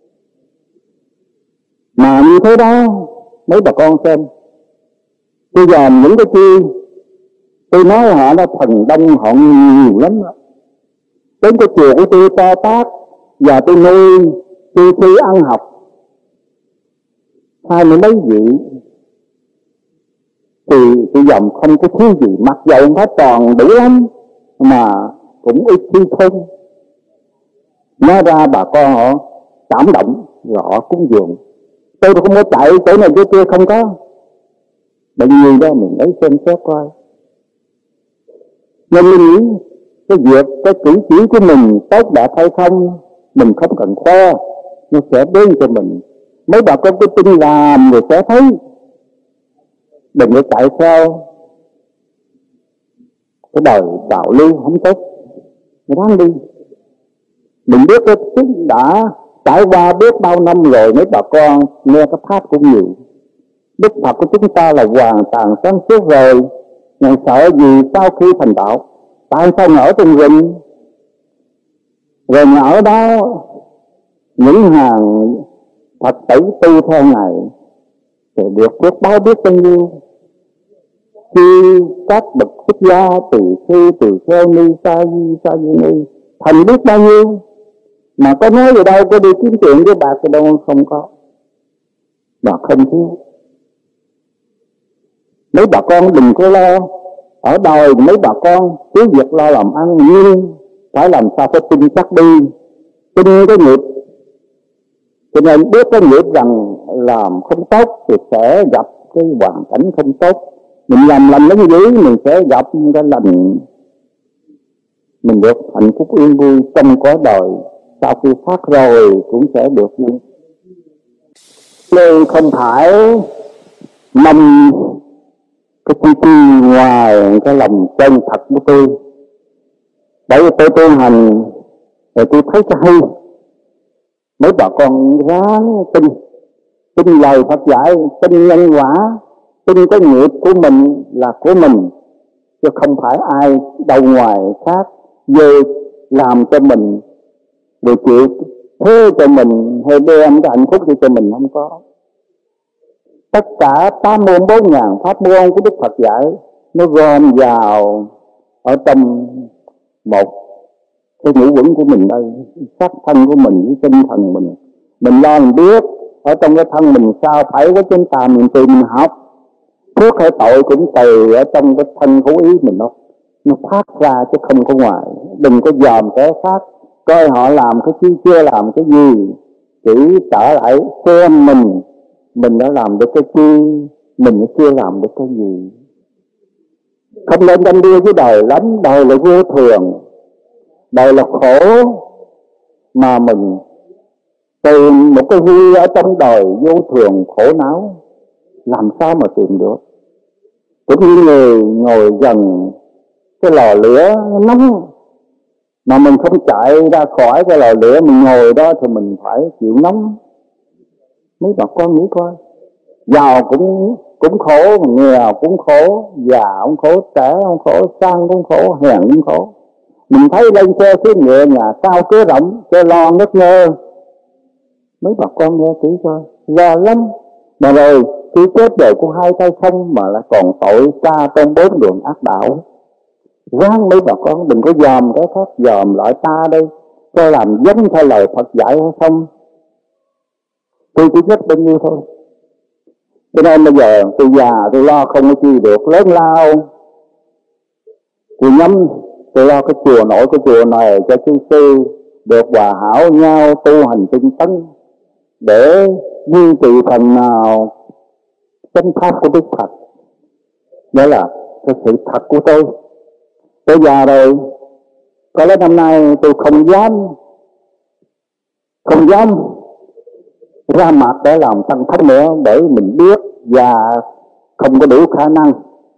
Mà như thế đó, mấy bà con xem. Tôi làm những cái chi, tôi nói họ là thần đông họ nhiều lắm đó. Đến cái chùa của tôi to tác, và tôi nuôi, tôi ăn học 20 mấy vị. Thì tôi dòng không có thiếu gì, mặc dầu không phải toàn đủ lắm, mà cũng ít khi không. Nói ra bà con họ cảm động, rồi họ cúng dường. Tôi không có chạy chỗ này chỗ kia, không có. Bệnh gì đó mình lấy xem xét coi. Nên mình nghĩ cái việc, cái cử chỉ của mình tốt đẹp hay không, mình không cần khoe, nó sẽ đến cho mình. Mấy bà con cứ tin làm rồi sẽ thấy. Đừng có chạy theo cái đời đạo lưu không tốt, ráng đi. Mình biết cái tính đã trải qua biết bao năm rồi, mấy bà con nghe cái pháp cũng nhiều. Đức Phật của chúng ta là hoàn toàn sáng suốt rồi, ngài sợ gì sau khi thành đạo? Tại sao ngài ở trong rừng? Rồi ngài ở đó những hàng Phật tử tu theo ngài thì được phước báo biết bao nhiêu. Khi các bậc xuất gia từ sư từ theo ni sa di ni thành biết bao nhiêu, mà có nói gì đâu, có đi kiếm tiền với bạc thì đâu không có, mà không thiếu. Mấy bà con đừng có lo, ở đời mấy bà con cứ việc lo làm ăn, nhưng phải làm sao phải tin chắc đi, tin cái nghiệp. Cho nên biết cái nghiệp rằng làm không tốt thì sẽ gặp cái hoàn cảnh không tốt. Mình làm lành đến dưới mình sẽ gặp cái lành. mình được hạnh phúc yên vui trong cõi đời, sau khi thoát rồi cũng sẽ được vui. Đây không phải mong cái chi ngoài cái lòng chân thật của tôi. Bởi vì tôi tu hành rồi tôi thấy cái hay, mấy bà con ráng tin lời Phật dạy, tin nhân quả, tin cái nghiệp của mình là của mình, chứ không phải ai đâu ngoài khác về làm cho mình, rồi chịu thế cho mình, hay đem cái hạnh phúc cho mình, không có. Tất cả 84.000 pháp môn của Đức Phật dạy nó gom vào ở trong một cái ngũ quẩn của mình đây, xác thân của mình với tinh thần mình. Mình lo mình biết ở trong cái thân mình sao phải có chúng ta mình tìm mình học. Phước hay tội cũng từ ở trong cái thân khẩu ý mình đó, nó phát ra chứ không có ngoài. Đừng có dòm kẻ khác coi họ làm cái chi chưa làm cái gì, chỉ trở lại xem mình đã làm được cái chi, mình chưa làm được cái gì. Không nên đánh đua với đời lắm. Đời là vô thường, đời là khổ, mà mình tìm một cái vui ở trong đời vô thường khổ não, làm sao mà tìm được. Cũng như người ngồi gần cái lò lửa nóng, mà mình không chạy ra khỏi cái lò lửa, mình ngồi đó thì mình phải chịu nóng. Mấy bà con nghĩ coi, giàu cũng khổ, nghèo cũng khổ, già cũng khổ, trẻ cũng khổ, sang cũng khổ, hèn cũng khổ. Mình thấy lên xe phía nhẹ, nhà cao cửa rộng, xe lo ngất ngơ. Mấy bà con nghe kỹ coi, lo lắm. Mà rồi khi chết đời của hai tay không mà lại còn tội ta trong 4 đường ác đạo. Ráng mấy bà con đừng có dòm cái khác, dòm lại ta đây cho làm giống theo lời Phật dạy hay không. Tôi chỉ biết bao nhiêu thôi. Cho nên bây giờ tôi già tôi lo không có chi được, lớn lao tôi nhắm, tôi lo cái chùa nổi cái chùa này cho sư sư được hòa hảo nhau tu hành tinh tấn, để duy trì phần nào chánh pháp của Đức Phật. Đó là cái sự thật của tôi. Tôi già rồi, có lẽ năm nay tôi không dám ra mặt để làm tăng pháp nữa, để mình biết và không có đủ khả năng.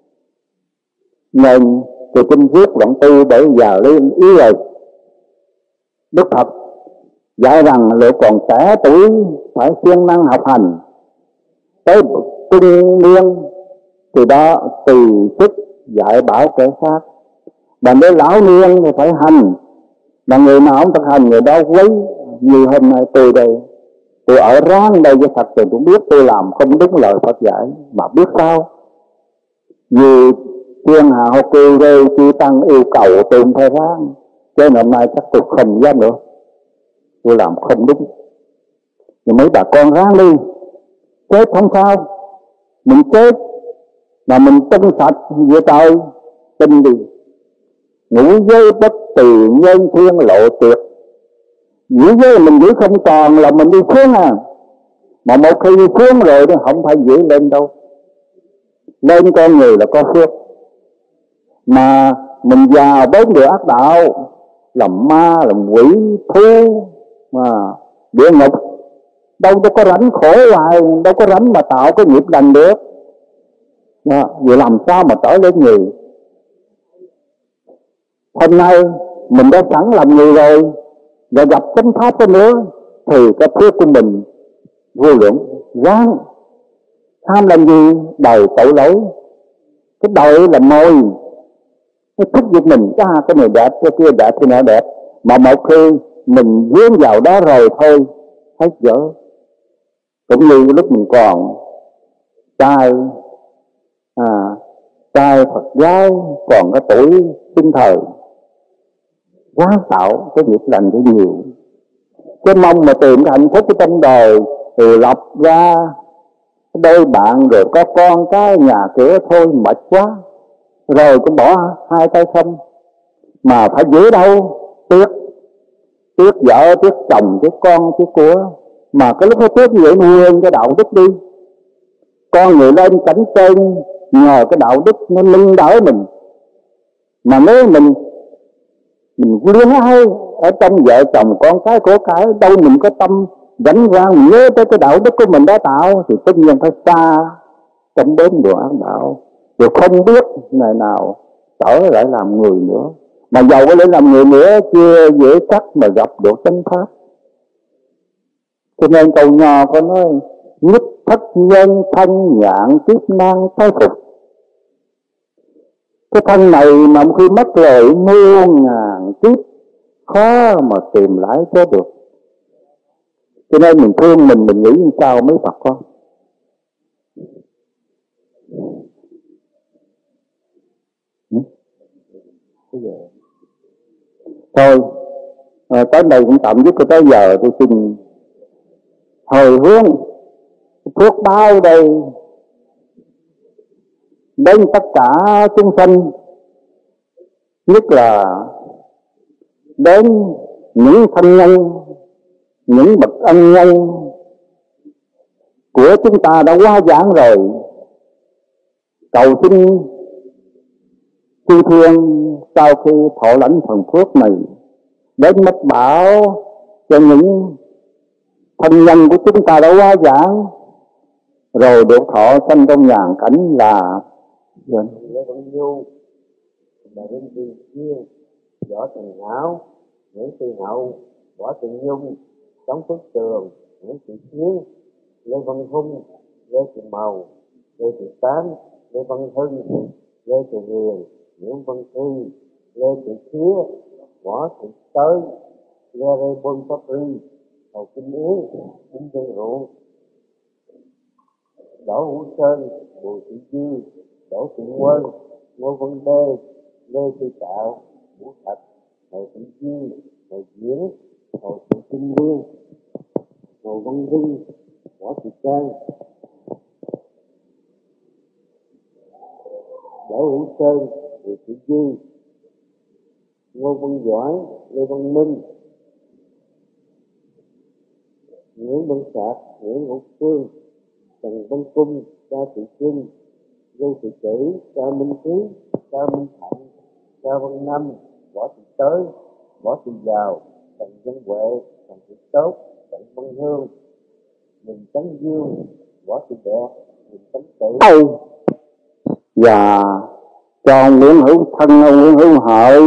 Nên tôi xin viết đoạn tu để già lên ý rồi. Đức Phật dạy rằng liệu còn trẻ tuổi phải siêng năng học hành, tới trung niên thì đó tùy sức dạy bảo kẻ khác. Và nếu lão niên thì phải hành, mà người nào không thực hành người đó quấy. Như hôm nay tôi đây, tôi ở ráng đây với Phật thì tôi biết tôi làm không đúng lời Phật dạy, mà biết sao? Vì thiên hạ họ kêu đây chư tăng yêu cầu tôi phải ráng, cho nên hôm nay chắc tôi không dám nữa, tôi làm không đúng. Nhưng mấy bà con ráng đi, chết không sao, mình chết mà mình tinh sạch về trời, tin đi. Ngũ giới bất tỳ nhân thiên lộ tuyệt. Ngũ giới mình giữ không còn là mình đi xuống à. Mà một khi đi xuống rồi thì không phải giữ lên đâu. Lên con người là có phước. Mà mình vào 4 điều ác đạo, làm ma, làm quỷ, thú, mà địa ngục, đâu có rảnh khổ hoài, đâu có rảnh mà tạo cái nghiệp lành được. Vậy làm sao mà trở lên người? Hôm nay mình đã sẵn làm người rồi, và gặp chánh pháp đó nữa, thì cái phước của mình vô lượng. Ráng tham làm gì? Đời tội lỗi. Cái đời là môi, nó thích giật mình, cái này đẹp, cái kia đẹp, cái này đẹp. Mà một khi mình vướng vào đó rồi thôi, hết dở. Cũng như lúc mình còn trai Phật giáo, còn cái tuổi sinh thời, ráng tạo cái nghiệp lành cho nhiều. Cái mong mà tìm cái hạnh phúc ở trong đời, rồi lập ra đôi bạn, rồi có con cái nhà cửa thôi, mệt quá. Rồi cũng bỏ hai tay không. Mà phải giữ đâu? Tiếc vợ, tiếc chồng, tiếc con, tiếc của. Mà cái lúc nó tiếc như vậy nuôi cái đạo đức đi. Con người lên cảnh trên nhờ cái đạo đức nó nâng đỡ mình. Mà nếu mình mình luyến ái ở trong vợ chồng con cái của cải, đâu mình có tâm rảnh rang mình nhớ tới cái đạo đức của mình đã tạo, thì tất nhiên phải xa trong bến đường ác đạo, rồi không biết ngày nào trở lại làm người nữa. Mà giàu có lên làm người nữa chưa dễ chắc mà gặp được chánh pháp. Cho nên câu nhỏ có nói nhất thất nhân thân nhạn kiếp nan tái phục. Cái thân này mà khi mất rồi muôn ngàn kiếp khó mà tìm lại cho được. Cho nên mình thương mình nghĩ như sao mấy Phật con. Thôi tới đây cũng tạm dứt, tới giờ tôi xin hồi hướng phước báo đây đến tất cả chúng sanh, nhất là đến những thân nhân, những bậc ân nhân của chúng ta đã qua giảng rồi. Cầu xin chư thiên sau khi thọ lãnh phần phước này đến mách bảo cho những thân nhân của chúng ta đã qua giảng rồi được thọ sanh trong nhàn cảnh là Lê Văn Du, bà Đinh Thị Duyên, Võ Thành Hảo, Nguyễn Thị Hậu, Võ Thị Nhung, Tống Phước Tường, Nguyễn Thị Chiến, Lê Văn Hung, Lê Thị Màu, Lê Thị Tám, Lê Văn Hưng, Lê Thị Huyền, Nguyễn Văn Thi, Lê Thị Khía, Võ Thị Tới, Lê Rê Bôn Pháp Ri, Hồ Kinh Yến, Đinh Văn Ruộng, Đỗ Hữu Sơn, Bùi Thị Dư, Đỗ Thị Quân, Ngô Văn Đê, Lê Thị Tạo, Vũ Thạch, Hồ Thị Duy, Hồ Diễn, Hồ Thị Kinh Nguyên, Hồ Văn Vinh, Võ Thị Trang, Đỗ Hữu Sơn, Bùi Thị Duy, Ngô Văn Doãn, Lê Văn Minh, Nguyễn Văn Sạc, Nguyễn Hữu Phương, Trần Văn Cung, Ca Thị Trinh, Lê Thị Chữ, Ca Minh Trí, Ca Minh Thạnh, Ca Văn Năm, Võ Thị Tới, Võ Thị Giàu, Trần Văn Huệ, Trần Thị Tốt, Trần Văn Hương, Huỳnh Tấn Dương, Võ Thị Đẹp, Huỳnh Tấn Tử, và cho ông Nguyễn Hữu Thân, ông Nguyễn Hữu Hợi,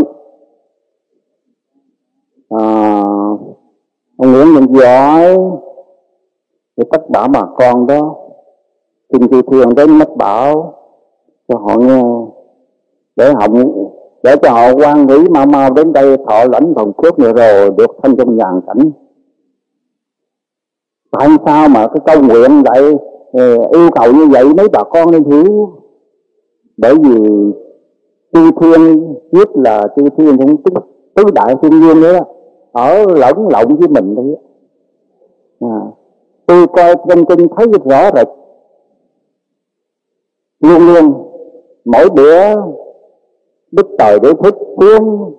ông Nguyễn Văn Giỏi, và tất cả bà con đó, xin chư thiên đến mách bảo cho họ nghe, để cho họ quan nghĩ mau đến đây thọ lãnh phần phước này rồi được thanh trong nhàn cảnh. Tại sao mà cái câu nguyện lại yêu cầu như vậy mấy bà con nên hiểu? Bởi vì chư thiên, nhất là chư thiên cũng tứ đại thiên nhiên nữa, ở lẫn lộn với mình đấy. Tôi coi trong kinh thấy rõ rệt, luôn luôn mỗi bữa Đức Trời Đế Thích xuống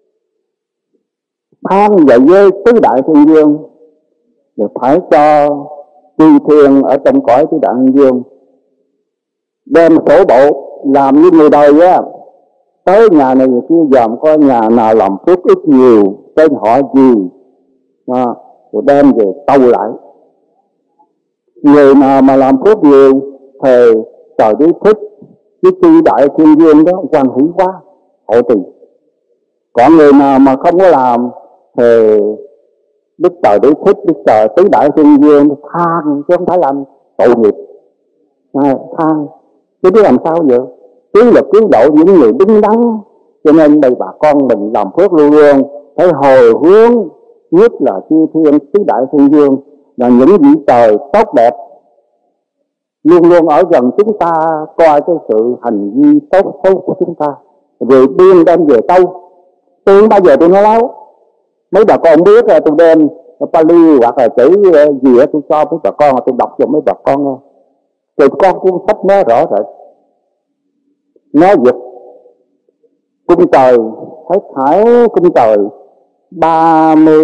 than và với tứ đại thiên dương, rồi phải cho chư thiên ở trong cõi tứ đại thiên dương đem sổ bộ làm như người đời á, tới nhà này người kia dòm coi nhà nào làm phước ít nhiều tên họ gì, rồi đem về tâu lại. Người nào mà làm phước nhiều thì Trời Đế Thích với chư đại thiên dương đó quan hỷ quá, hộ trì. Còn người nào mà không có làm thì Đức Trời Đế Thích, Đức Trời tứ đại thiên dương than, chứ không phải làm tội nghiệp. Than chứ biết làm sao vậy? Cứ là cứu độ những người đứng đắn. Cho nên đây bà con mình làm phước luôn luôn phải hồi hướng, nhất là chư thiên tứ đại thiên dương là những vị trời tốt đẹp luôn luôn ở gần chúng ta, coi cái sự hành vi tốt xấu của chúng ta rồi biên đem về tâu. Tôi bao giờ tôi nói láo, mấy bà con biết tôi đem Pali hoặc là chữ gì đó tôi cho mấy bà con, tôi đọc cho mấy bà con nghe. Rồi con cuốn sách nó rõ rệt, nói việc cung trời phải thải cung trời 32,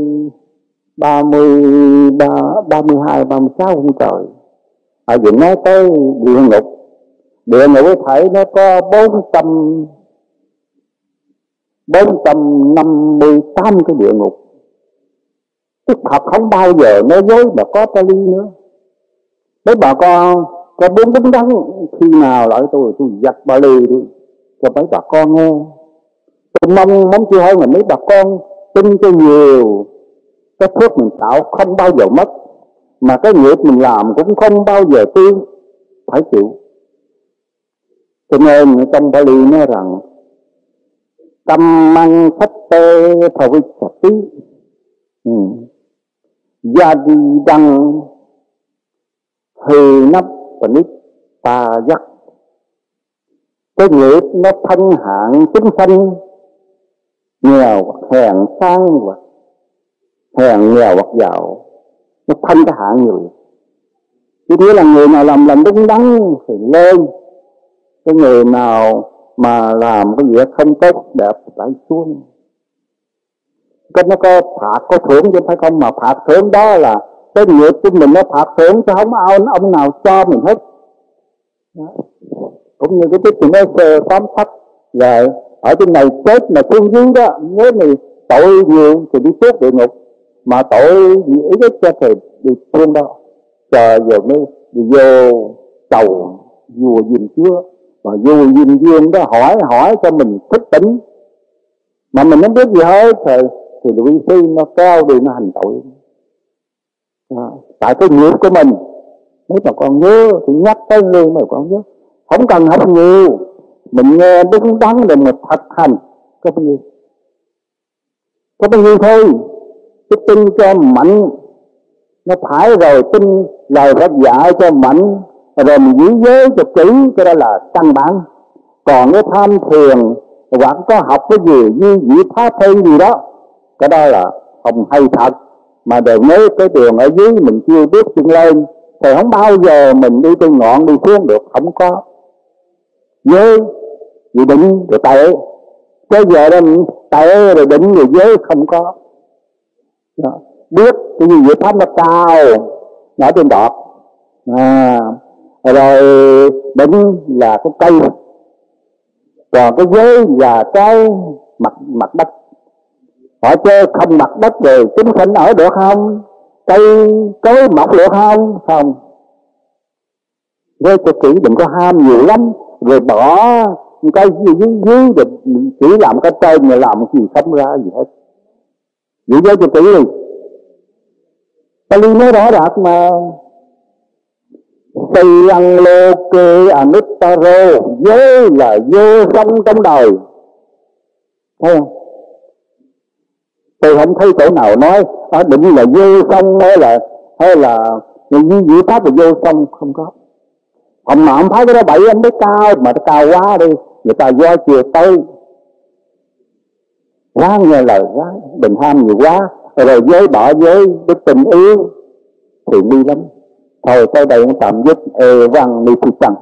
36 cung trời. Vì nói tới địa ngục thấy nó có 400 458 cái địa ngục. Đức Phật không bao giờ nói dối mà có Pali nữa. Nếu bà con có đúng đắn, khi nào lại tôi giặt Pali đi cho mấy bà con nghe. Tôi mong chi hơn là mấy bà con tin cho nhiều. Cái phước mình tạo không bao giờ mất, mà cái nghiệp mình làm cũng không bao giờ tiêu, phải chịu. Cho nên trong Pali nói rằng tâm măng thất tê thà vi chặt tí, gia đi đăng hư nắp và nít ta dắt. Cái nghiệp nó thân hạng chúng sanh, nghèo hoặc hèn, sang hoặc hèn, nghèo hoặc giàu, nó thân cái hạng người. Chỉ nghĩa là người nào làm đúng đắn thì lên, cái người nào mà làm cái việc không tốt đẹp phải xuống. Cái nó có phạt có thưởng chứ phải không, mà phạt thưởng đó là cái nghiệp của mình nó phạt thưởng, chứ không ông nào cho mình hết. Đó. Cũng như cái tiết thì nó sơ tóm tắt rồi ở trên này chết mà xuống dưới đó, nếu mình tội nhiều thì đi xuống địa ngục, mà tội ít cho thì đi xuống đó. Chờ giờ mới đi vô cầu vua Diêm Chúa, mà vua Diêm Vương đó hỏi cho mình thức tỉnh, mà mình không biết gì hết thì vị sư nó cao đi nó hành tội. Tại cái nghiệp của mình. Nếu mà con nhớ thì nhắc tới luôn mà con nhớ, không cần học nhiều, mình nghe đúng đắn để mình thực hành có bao nhiêu thôi. Cái tin cho mạnh nó phải, rồi tin lời Phật dạy cho mạnh, rồi mình giữ giới cho kỹ, cái đó là căn bản. Còn cái tham thiền hoặc có học cái gì như vị phá thêm gì đó, cái đó là không hay thật. Mà đều nhớ cái đường ở dưới mình chưa bước chân lên thì không bao giờ mình đi từ ngọn đi xuống được, không có. Giới vì định rồi tệ, cái giờ đó tệ rồi định rồi giới không có. Đó. Biết cái gì vậy pháp nó cao ở trên đọt, rồi định là cái cây, còn cái giới là cái mặt đất. Họ chơi không mặt đất rồi chúng sinh ở được không? Cây cối mọc được không? Không. Với cho kỹ, đừng có ham nhiều lắm rồi bỏ cái gì dưới được, chỉ làm cái trên mà làm gì không ra gì hết. Vậy với cho kỹ đi. Pali nói rõ ràng mà. Tây ăn lô kê anuttaro, giới là vô song trong đời. Thấy không? Tôi không thấy chỗ nào nói ở định là vô song hay là những vị pháp là vô song, không có. Ông mà ông thấy cái đó bậy anh mới cao, mà nó cao quá đi, người ta do chiều tới. Ráng nghe lời ráng, đừng ham nhiều quá, rồi giới bỏ giới đức tình yếu thì đi lắm. Thôi tới đây cũng tạm dứt. Văn ni phi tăng.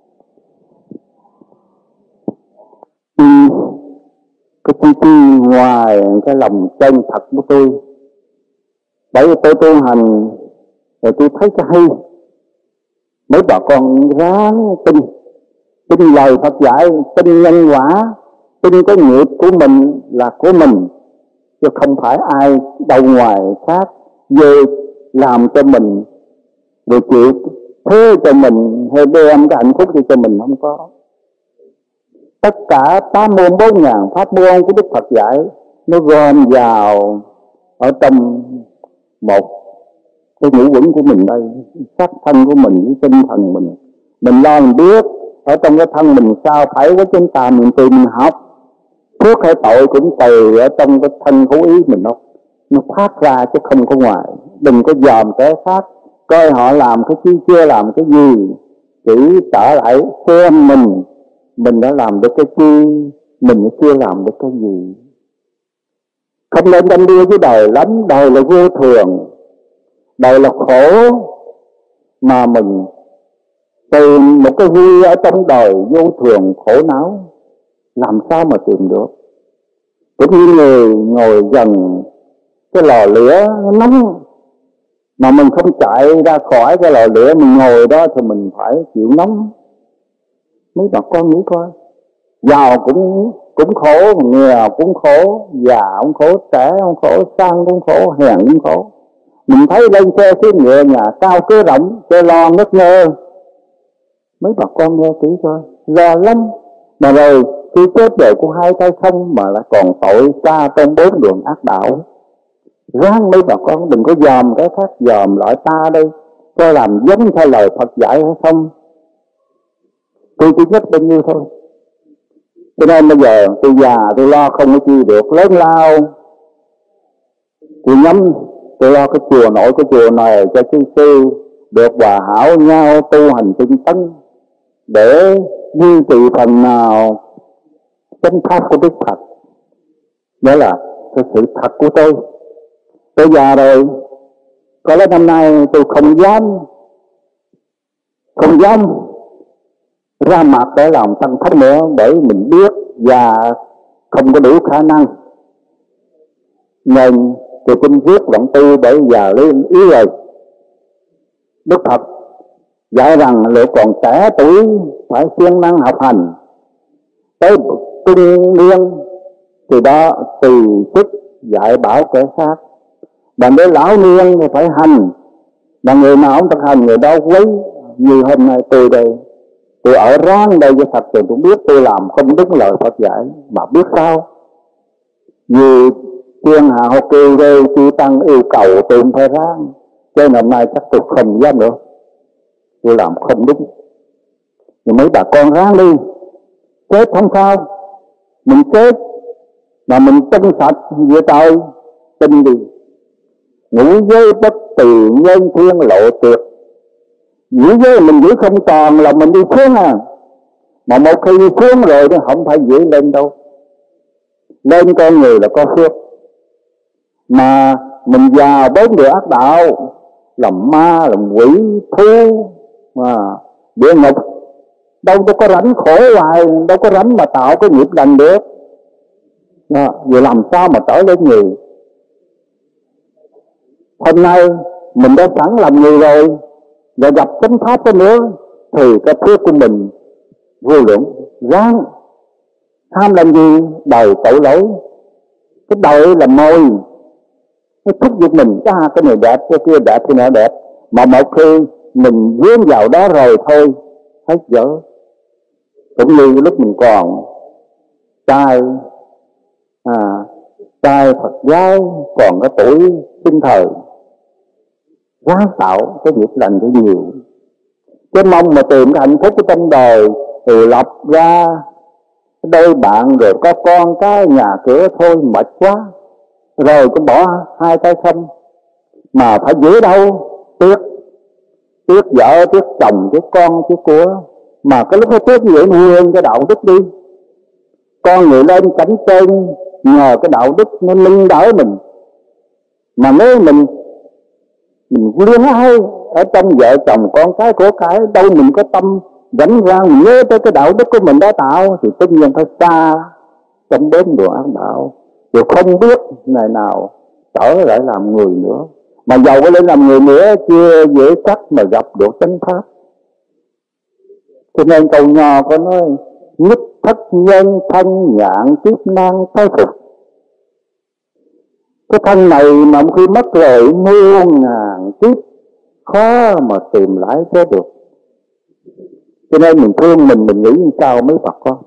Cái chi ngoài cái lòng chân thật của tôi, bởi vì tôi tu hành rồi tôi thấy cái hay. Mấy bà con ráng tin lời Phật dạy, tin nhân quả, tin cái nghiệp của mình là của mình, chứ không phải ai đâu ngoài khác về làm cho mình rồi chịu thế cho mình hay đem cái hạnh phúc cho mình, không có. Tất cả 84.000 pháp môn của Đức Phật dạy nó gom vào ở trong một cái ngũ quẩn của mình đây, xác thân của mình với tinh thần mình. Mình lo mình biết ở trong cái thân mình sao phải với chúng ta, mình tự mình học. Phước hay tội cũng từ ở trong cái thân khẩu ý mình nó phát ra chứ không có ngoài. Đừng có dòm kẻ khác coi họ làm cái chi chưa làm cái gì, chỉ trở lại xem mình đã làm được cái chi, mình chưa làm được cái gì. Không nên đâm đưa với đời lắm. Đời là vô thường, đời là khổ, mà mình tìm một cái vui ở trong đời vô thường khổ não làm sao mà tìm được. Cũng như người ngồi gần cái lò lửa nóng mà mình không chạy ra khỏi cái lò lửa, mình ngồi đó thì mình phải chịu nóng. Mấy bà con nghĩ coi, giàu cũng khổ, nghèo cũng khổ, già cũng khổ, trẻ cũng khổ, sang cũng khổ, hèn cũng khổ. Mình thấy lên xe xí ngựa, nhà cao cửa rộng, xe lo ngất ngơ. Mấy bà con nghe kỹ coi, lo lắm. Mà rồi khi chết đời của hai tay không mà lại còn tội xa trong 4 đường ác đạo. Ráng mấy bà con đừng có dòm cái khác, dòm lại ta đây coi làm giống theo lời Phật dạy hay không. Tôi chỉ nhất bao nhiêu thôi. Cho nên bây giờ tôi già tôi lo không có chi được, lớn lao tôi nhắm, tôi lo cái chùa nội cái chùa này cho chư sư được hòa hảo nhau tu hành tinh tấn để duy trì phần nào chánh pháp của Đức Phật. Đó là cái sự thật của tôi. Tôi già rồi, có lẽ năm nay tôi không dám ra mặt để làm tăng thất nữa, bởi mình biết già không có đủ khả năng. Nên tôi xin viết luận tư bởi già yếu rồi. Đức Phật dạy rằng liệu còn trẻ tuổi phải siêng năng học hành, tới trung niên thì đó tùy sức dạy bảo kẻ khác. Bằng để lão niên thì phải hành, mà người nào không thực hành người đó quấy. Như hôm nay tôi đây, tôi ở ráng đây với Phật thì tôi biết tôi làm không đúng lời Phật dạy, mà biết sao? Vì thiên hạ họ kêu đây, chư tăng yêu cầu tôi cũng phải ráng. Cho nên hôm nay chắc tôi không dám nữa, tôi làm không đúng. Thì mấy bà con ráng đi, chết không sao, mình chết mà mình tinh sạch về trời, tin đi. Ngũ giới bất tỳ nhân thiên lộ tuyệt. Ngũ giới mình giữ không toàn là mình đi xuống à. Mà một khi đi xuống rồi thì không phải giữ lên đâu. Lên con người là có phước. Mà mình vào 4 điều ác đạo, làm ma, làm quỷ, thú, địa ngục, đâu có rảnh khổ hoài, đâu có rảnh mà tạo cái nghiệp lành được. Vậy làm sao mà trở lên người? Hôm nay mình đã sẵn làm người rồi, và gặp chánh pháp đó nữa, thì cái phước của mình vô lượng. Ráng tham làm gì? Đời tội lỗi. Cái đời là mồi, nó thúc giục mình, cái này đẹp, cái kia đẹp, cái này đẹp. Mà một khi mình vướng vào đó rồi thôi, hết dở. Cũng như lúc mình còn trai Phật giáo, còn cái tuổi sinh thời, ráng tạo cái việc lành cho nhiều. Chứ mong mà tìm cái hạnh phúc ở trong đời thì lập ra đôi bạn rồi có con cái nhà cửa thôi mệt quá, rồi cũng bỏ hai tay không. Mà phải giữ đâu, tiếc vợ, tiếc chồng, tiếc con, tiếc của. Mà cái lúc nó tiếc như vậy nuôi cái đạo đức đi. Con người lên cảnh trên nhờ cái đạo đức nó nâng đỡ mình. Mà nếu mình luyến ái ở trong vợ chồng con cái của cải, đâu mình có tâm rảnh rang mình nhớ tới cái đạo đức của mình đã tạo, thì tất nhiên phải xa trong 4 đường ác đạo, rồi không biết ngày nào trở lại làm người nữa. Mà giàu có lên làm người nữa chưa dễ chắc mà gặp được chánh pháp. Cho nên câu nhỏ có nói nhất thất nhân thân nhạn kiếp nan thái phục. Cái thân này mà khi mất rồi muôn ngàn kiếp khó mà tìm lại thế được. Cho nên mình thương mình nghĩ như sao mấy Phật con.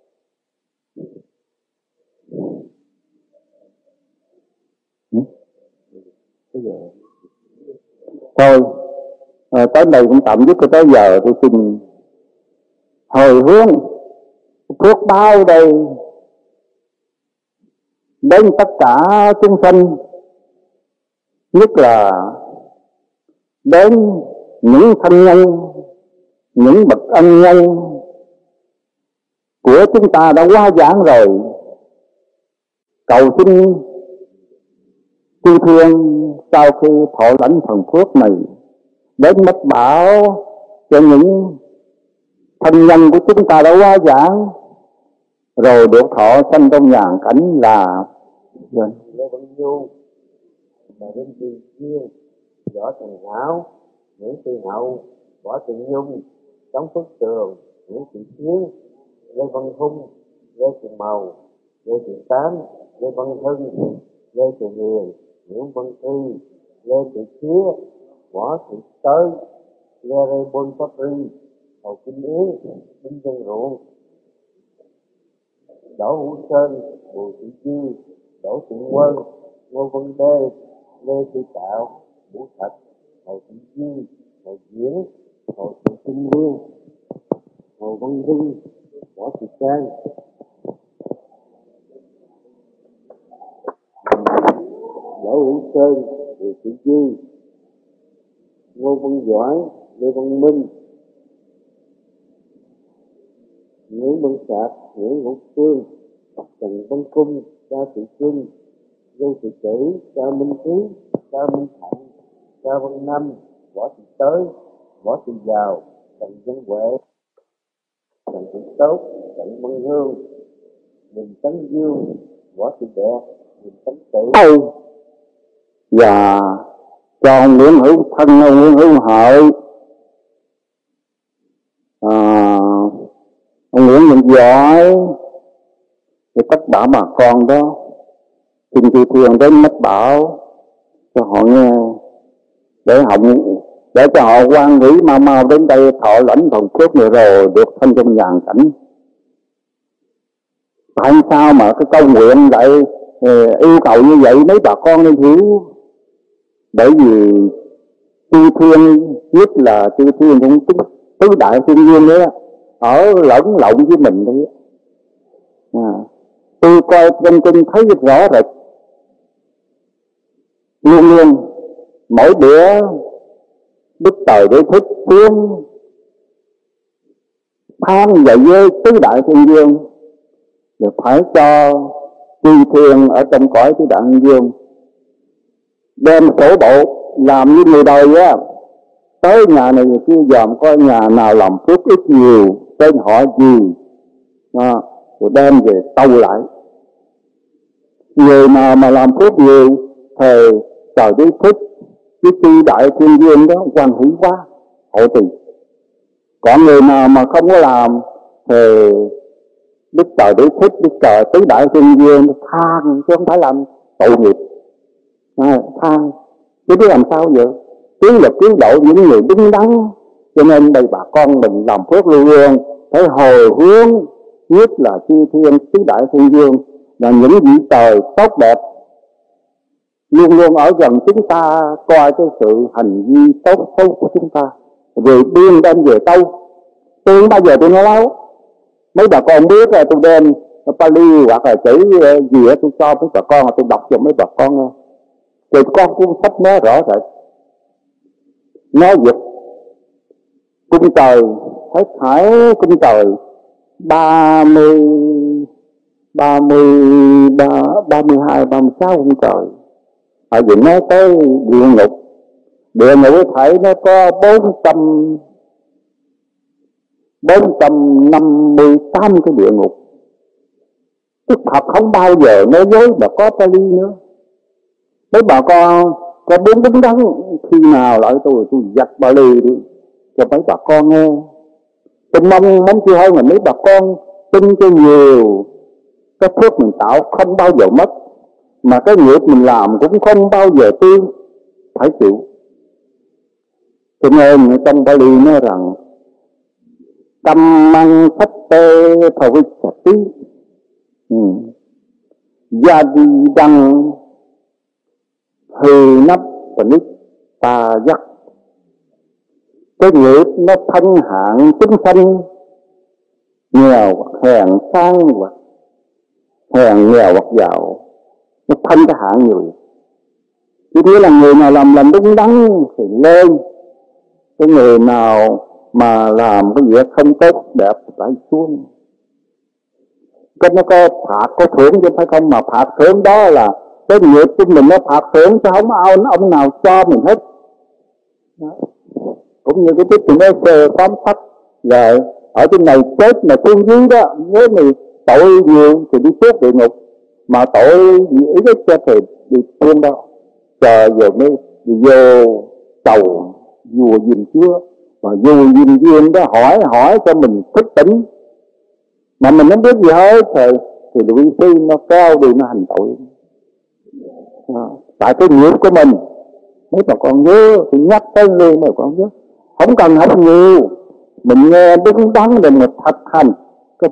Thôi tới đây cũng tạm dứt, tới giờ tôi xin hồi hướng phước báo đây đến tất cả chúng sanh, nhất là đến những thân nhân, những bậc ân nhân của chúng ta đã qua giảng rồi. Cầu xin chư thiên sau khi thọ lãnh phần phước này đến mách bảo cho những thân nhân của chúng ta đã qua giảng rồi được thọ sanh trong nhàn cảnh là Lê Văn Du, bà Đinh Thị Duyên, Võ Thành Hảo, Nguyễn Thị Hậu, Võ Thị Nhung, Tống Phước Tường, Nguyễn Thị Chiến, Lê Văn Hung, Lê Thị Màu, Lê Thị Tám, Lê Văn Hưng, Lê Thị Hiền, Nguyễn Văn Thi, Lê Thị Khía, Võ Thị Tới, Lê Rê Bôn Pháp Ri, Hồ Kinh Yến, Đinh Văn Ruộng, Đỗ Hữu Sơn, Bùi Thị Dư, Đỗ Thị Quân, Ngô Văn Đê, Lê Thị Tạo, Vũ Thạch, Hồ Thị Dư, Hồ Diễn, Hồ Thị Kinh Nguyên, Hồ Văn Vinh, Võ Thị Trang, Đỗ Hữu Sơn, Bùi Thị Dư, Ngô Văn Giỏi, Lê Văn Minh, Nguyễn Văn Sạc, Nguyễn Hữu Phương, Trần Văn Cung, Ca Thị Xuân, Lê Thị Tử, Ca Minh Trí, Ca Minh Thạnh, Ca Văn Năm, Võ Thị Tới, Võ Thị Giàu, Trần Văn Huệ, Trần Thị Tốt, Trần Văn Hương, Huỳnh Tấn Dương, Võ Thị Đẹp, Huỳnh Tấn Tử, và cho ông Nguyễn Hữu Thân, ông Nguyễn Hữu Hợi, ông Nguyễn Văn Giỏi, thì tất cả bà con đó xin chư thiên đến mách bảo cho họ nghe, để cho họ quan nghĩ mau mau đến đây thọ lãnh thần phước này rồi được thân trong nhàn cảnh. Tại sao mà cái câu nguyện lại yêu cầu như vậy mấy bà con nên hiểu? Bởi vì chư thiên, nhất là chư thiên cũng tứ đại thiên nhiên đấy, ở lẫn lộn với mình đấy. Tôi coi trong kinh thấy rõ rệt, luôn luôn mỗi bữa Đức Trời Đế Thích xuống than dạy với tứ đại thiên dương, rồi phải cho chư thiên ở trong cõi tứ đại thiên dương đem sổ bộ làm như người đời á, tới nhà này kia dòm coi nhà nào làm phước ít nhiều tên họ gì, rồi đem về tâu lại. Người nào mà làm phước nhiều thì Trời Đế Thích với chư đại thiên dương đó hoan hỷ quá, hộ trì. Còn người nào mà không có làm thì Đức Trời Đế Thích, Đức Trời tứ đại thiên dương than, chứ không phải làm tội nghiệp. Than chứ biết làm sao vậy? Cứu là cứu độ những người đứng đắn. Cho nên đây bà con mình làm phước luôn luôn phải hồi hướng, nhất là chư thiên tứ đại thiên dương là những vị trời tốt đẹp luôn luôn ở gần chúng ta, coi cái sự hành vi tốt xấu của chúng ta rồi biên đem về tâu. Tôi không bao giờ tôi nói láo. Mấy bà con biết là tôi đem Pali hoặc là chữ gì tôi cho mấy bà con, tôi đọc cho mấy bà con nghe. Rồi con cũng sách nói rõ rệt, nói việc cung trời hết thải cung trời 32, 36 cung trời. Ở vì nói tới địa ngục thảy nó có 458 cái địa ngục. Đức Phật không bao giờ nói dối mà có Pali nữa. Mấy bà con có bốn đứng đắn, khi nào lại tôi dắt Pali đi cho mấy bà con nghe. Tôi mong chưa hơn là mấy bà con tin cho nhiều. Cái phước mình tạo không bao giờ mất, mà cái nghiệp mình làm cũng không bao giờ tiêu, phải chịu. Cho nên trong Pali nói rằng Kammang Satte Bhavissati Yadidang Hư Nắp và Nít Ta Giác. Cái nghiệp nó thân hạng chúng sanh, nghèo hoặc hèn, sang hoặc hèn, nghèo hoặc giàu, nó thân cái hạng người. Chứ nghĩa là người nào làm đúng đắn thì lên, cái người nào mà làm cái việc không tốt đẹp phải xuống. Cái nó có phạt có thưởng chứ phải không, mà phạt thưởng đó là cái nghiệp của mình nó phạt thưởng chứ không ông nào cho mình hết. Đó. Cũng như cái tiết mình nói sơ tóm tắt rồi ở trên này chết mà xuống dưới đó, nếu mình tội nhiều thì đi xuống địa ngục, mà tội ít cho thì đi xuống đó. Chờ giờ mới đi vô cầu vua Diêm Chúa, mà vua Diêm Vương đó hỏi cho mình thức tỉnh, mà mình không biết gì hết thì vị sư nó cao đi nó hành tội. Tại cái nghiệp của mình. Nếu mà con nhớ thì nhắc tới luôn mà con nhớ, không cần học nhiều, mình nghe đúng đắn để mình thực hành có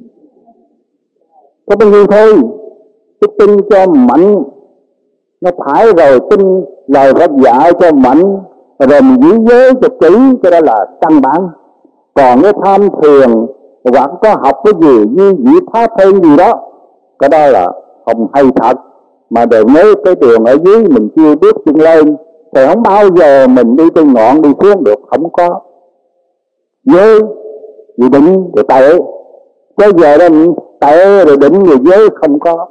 bao nhiêu thôi. Cái tin cho mạnh nó phải, rồi tin lời Phật dạy cho mạnh, rồi mình giữ giới cho kỹ, cái đó là căn bản. Còn cái tham thiền hoặc có học cái gì như vị pháp thêm gì đó, cái đó là không hay thật. Mà đều nhớ cái đường ở dưới mình chưa bước chân lên thì không bao giờ mình đi từ ngọn đi xuống được, không có. Nhớ vì định rồi tệ, cái giờ đó tệ rồi định rồi giới không có.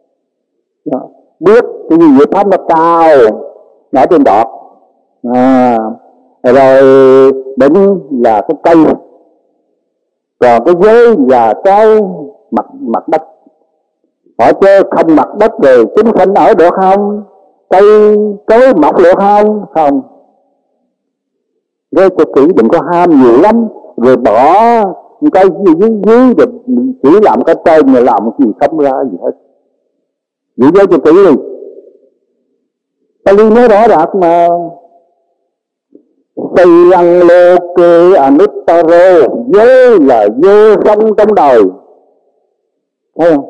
Biết cái gì vậy pháp nó cao, nó trên đọt. Rồi định là cái cây, còn cái giới là cái mặt đất. Họ chơi không mặt đất rồi chúng sanh ở được không? Cây cối mọc được không? Không. Với cho kỹ, đừng có ham nhiều lắm rồi bỏ cái gì dưới rồi chỉ làm cái trên mà làm gì không ra gì hết. Giữ giới cho kỹ đi. Pali nói rõ ràng mà. Sayang loke anuttaro, giới là vô sanh trong đời. Thấy không?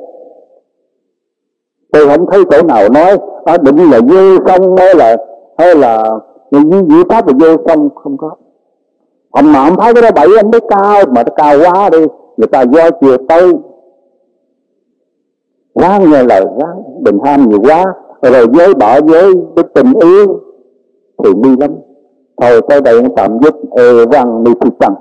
Tôi không thấy chỗ nào nói định là vô sanh hay là những vị pháp là vô sanh, không có. Ông mà ông thấy cái đó bậy anh mới cao, mà nó cao quá đi, người ta do chiều tây. Ráng nghe lời, ráng đừng ham nhiều quá, rồi giới bỏ giới với tình yêu thì nguy lắm. Thôi tới đây tạm dứt. Văn ni thi tăng.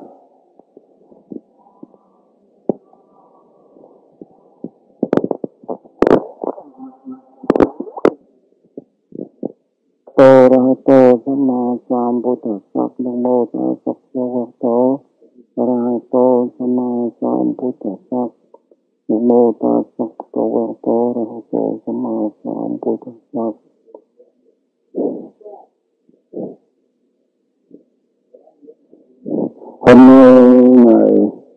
Arahato Samma Sambuddhassa. Namo Tassa Bhagavato Arahato Samma Sambuddhassa. Namo Tassa Bhagavato Arahato Samma Sambuddhassa. Hôm nay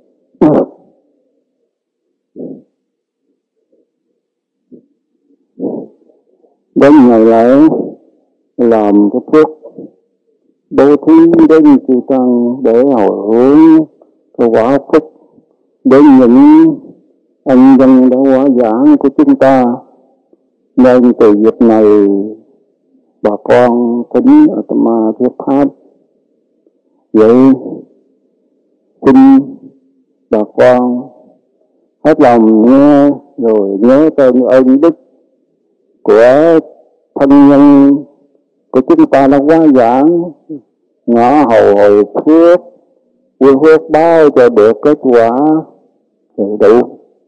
đến ngày lễ làm cái phước bố thí đến chư tăng để hồi hướng cái quả phúc đến những anh dân đã hóa giảng của chúng ta. Nên từ dịp này bà con kính Atma thuyết pháp. Vậy xin bà con hết lòng nghe rồi nhớ tên ơn đức của thân nhân của chúng ta đã hóa giảng, ngõ hầu hồi phước, quy phước báo cho được kết quả đủ.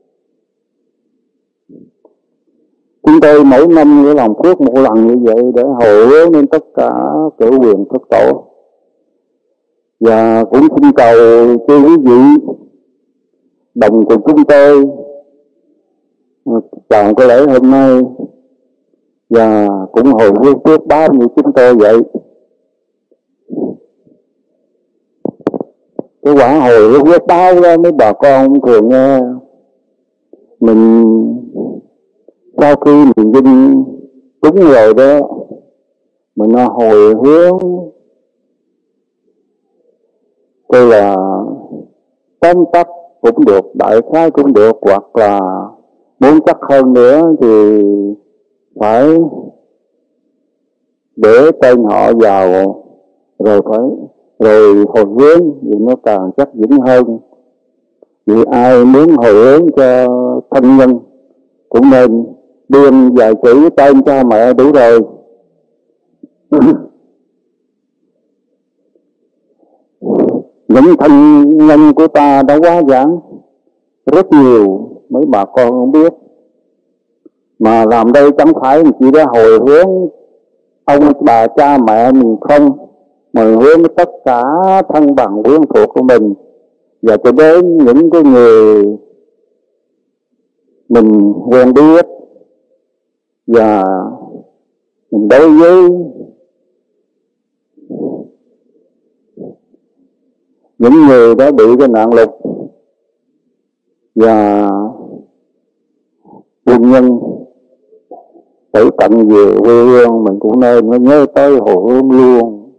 Chúng tôi mỗi năm sẽ làm phước một lần như vậy để hồi hướng lên tất cả cửu quyền thất tổ. Và cũng xin cầu chư quý vị đồng cùng chúng tôi chọn cái lễ hôm nay và cũng hồi hướng phước báo như chúng tôi vậy. Cái quả hồi hướng phước báo đó mấy bà con thường nghe. Mình sau khi mình vinh đúng rồi đó, mình hồi hướng tôi là tóm tắt cũng được, đại khái cũng được, hoặc là muốn chắc hơn nữa thì phải để tên họ vào rồi hồi hướng thì nó càng chắc vững hơn. Vì ai muốn hồi hướng cho thân nhân cũng nên điền vài chữ tên cha mẹ đủ rồi. Những thân nhân của ta đã hóa giảng rất nhiều, mấy bà con không biết. Mà làm đây chẳng phải chỉ để hồi hướng ông bà cha mẹ mình không, mà hướng tất cả thân bằng quyến thuộc của mình, và cho đến những cái người mình quen biết, và mình đối với những người đã bị cái nạn lục, Và quân nhân tử tận về quê hương mình cũng nên nó nhớ tới Hồ Hương luôn.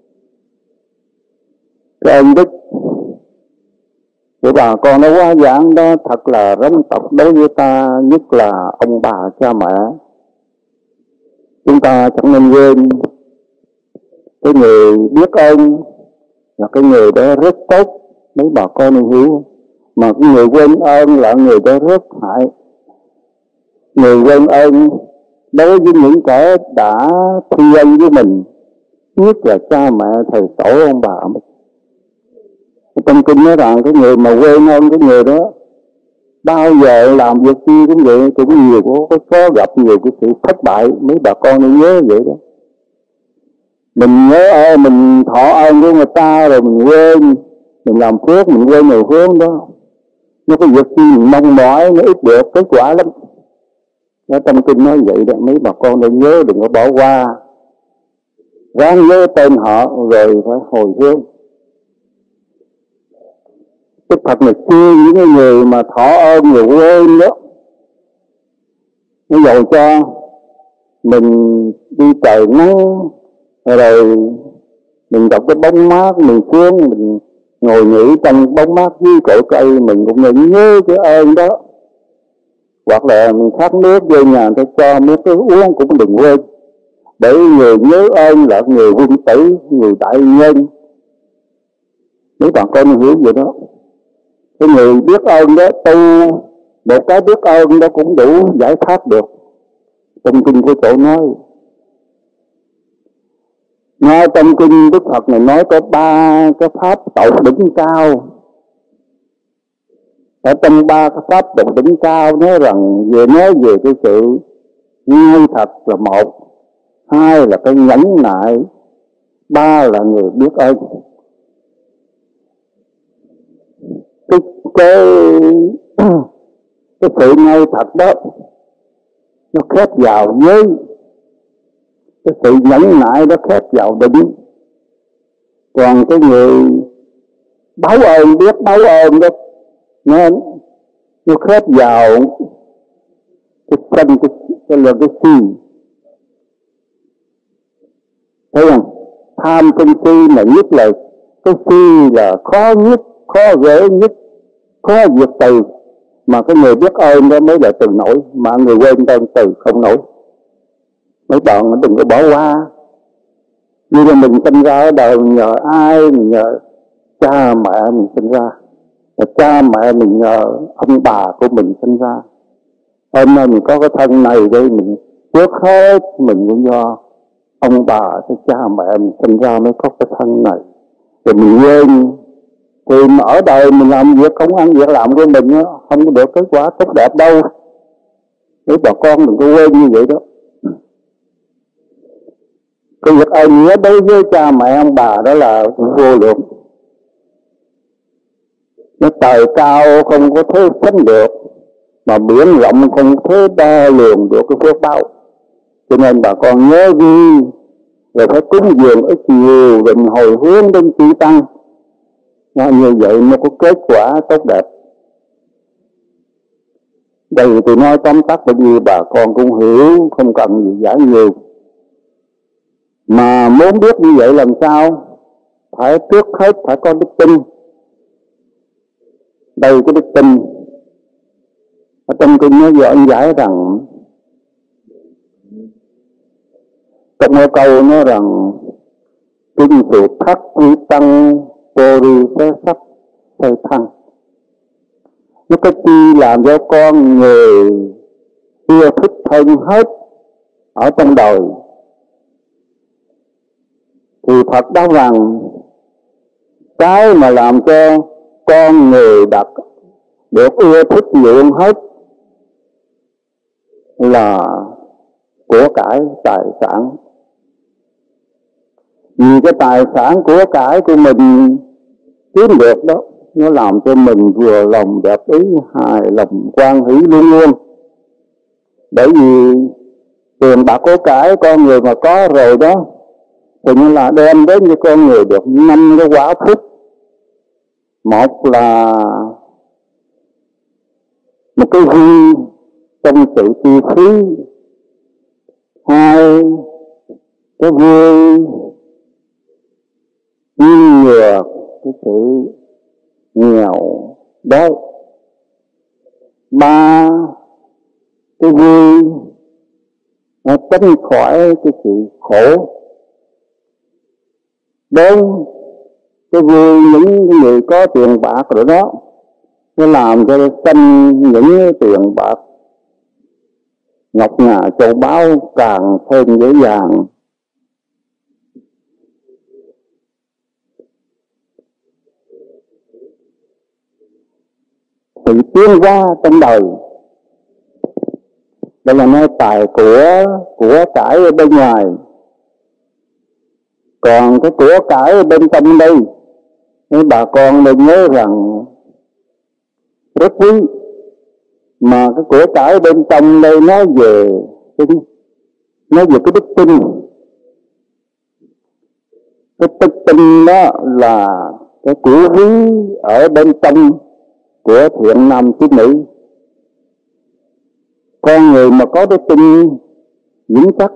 Cái ơn đức của bà con nó quá giảng đó, thật là rắn tộc đối với ta, nhất là ông bà cha mẹ. Chúng ta chẳng nên quên cái người biết ơn là cái người đó rất tốt, mấy bà con nên hiểu. Mà cái người quên ơn là người đó rất hại. Người quên ơn đối với những kẻ đã thi ân với mình, nhất là cha mẹ, thầy tổ, ông bà mình. Trong kinh nói rằng cái người mà quên ơn cái người đó, bao giờ làm việc chi cũng vậy, cũng nhiều có gặp nhiều cái sự thất bại. Mấy bà con nên nhớ vậy đó. Mình nhớ ơn, mình thọ ơn của người ta rồi mình quên, mình làm phước, mình quên người phước đó. Nó cái việc chi mình mong mỏi nó ít được kết quả lắm. Nó trong kinh nói vậy đó, mấy bà con nên nhớ, đừng có bỏ qua. Ráng nhớ tên họ rồi phải hồi hướng. Cái thật là chưa những cái người mà thọ ơn người quên đó, nó dầu cho mình đi trời nắng rồi mình đọc cái bóng mát, mình xuống mình ngồi nghỉ trong bóng mát dưới cội cây, mình cũng nên nhớ cái ơn đó. Hoặc là mình khát nước về nhà ta cho nước cái uống cũng đừng quên. Để người nhớ ơn là người quân tử, người đại nhân. Mấy bạn con hiểu vậy đó. Cái người biết ơn đó, tu một cái biết ơn đó cũng đủ giải thoát được. Trong kinh của chỗ nói, ngay trong kinh Đức Phật này nói có 3 cái pháp tậu đỉnh cao. Ở trong 3 cái pháp tậu đỉnh cao nói rằng nói về cái sự ngay thật là 1, 2 là cái nhẫn nại, 3 là người biết ơn. Cái sự ngay thật đó nó khép vào giới, cái sự nhẫn nại đó khép vào định. Còn cái người báo ơn, biết báo ơn đó nó khép vào cái sân, cái là cái si. Thấy không? Tham sân si mà nhất là cái si là khó nhất, khó dễ nhất, khó diệt từ. Mà cái người biết ơn đó mới là từ nổi, mà người quên ơn từ không nổi. Mấy bạn đừng có bỏ qua. Như là mình sinh ra ở đời, mình nhờ ai? Mình nhờ cha mẹ mình sinh ra. Và cha mẹ mình nhờ ông bà của mình sinh ra. Hôm nay mình có cái thân này đây, mình trước hết mình cũng do ông bà, cái cha mẹ mình sinh ra mới có cái thân này. Rồi mình quên, thì ở đời mình làm việc không ăn việc làm của mình đó, không có được kết quả tốt đẹp đâu. Nếu bà con đừng có quên như vậy đó. Cái việc ơn nghĩa đối với cha mẹ ông bà đó là vô lượng. Nó trời cao không có thể sánh được, mà biển rộng không thể đo lường được cái phước báo. Cho nên bà con nhớ ghi, rồi phải cúng dường ít nhiều, rồi hồi hướng đến chư tăng. Như vậy nó có kết quả tốt đẹp. Đây thì nói tóm tắt bởi vì bà con cũng hiểu, không cần gì giải nhiều. Mà muốn biết như vậy làm sao? Phải trước hết phải có đức tin. Đây cái đức tin ở trong kinh nó giải rằng, trong một câu nói rằng kinh sự thắc quy tăng vô ri thế sắc thầy thăng. Nó có chi làm cho con người ưa thích hơn hết ở trong đời. Thì Phật nói rằng cái mà làm cho con người được ưa thích nhiều hết là của cải tài sản. Vì cái tài sản của cải của mình kiếm được đó, nó làm cho mình vừa lòng đẹp ý, hài lòng quan hỷ luôn luôn. Bởi vì tiền bạc của cải con người mà có rồi đó, thì như là đem đến cho con người được 5 cái quả phúc. Một là một cái vui trong sự tiêu phí, hai cái vui như ngược cái sự nghèo đói, ba cái vui nó tránh khỏi cái sự khổ, bốn cái vui những người có tiền bạc rồi đó, nó làm cho sanh những tiền bạc ngọc ngà châu báu càng thêm dễ dàng. Sự tiến hóa trong đời, đây là nói tài của cải ở bên ngoài, còn cái của cải ở bên trong đây, nên bà con nên nhớ rằng rất quý. Mà cái của cải bên trong đây nói về cái đức tin. Cái đức tin đó là cái của quý ở bên trong của thiện nam tín nữ. Con người mà có đức tin vững chắc,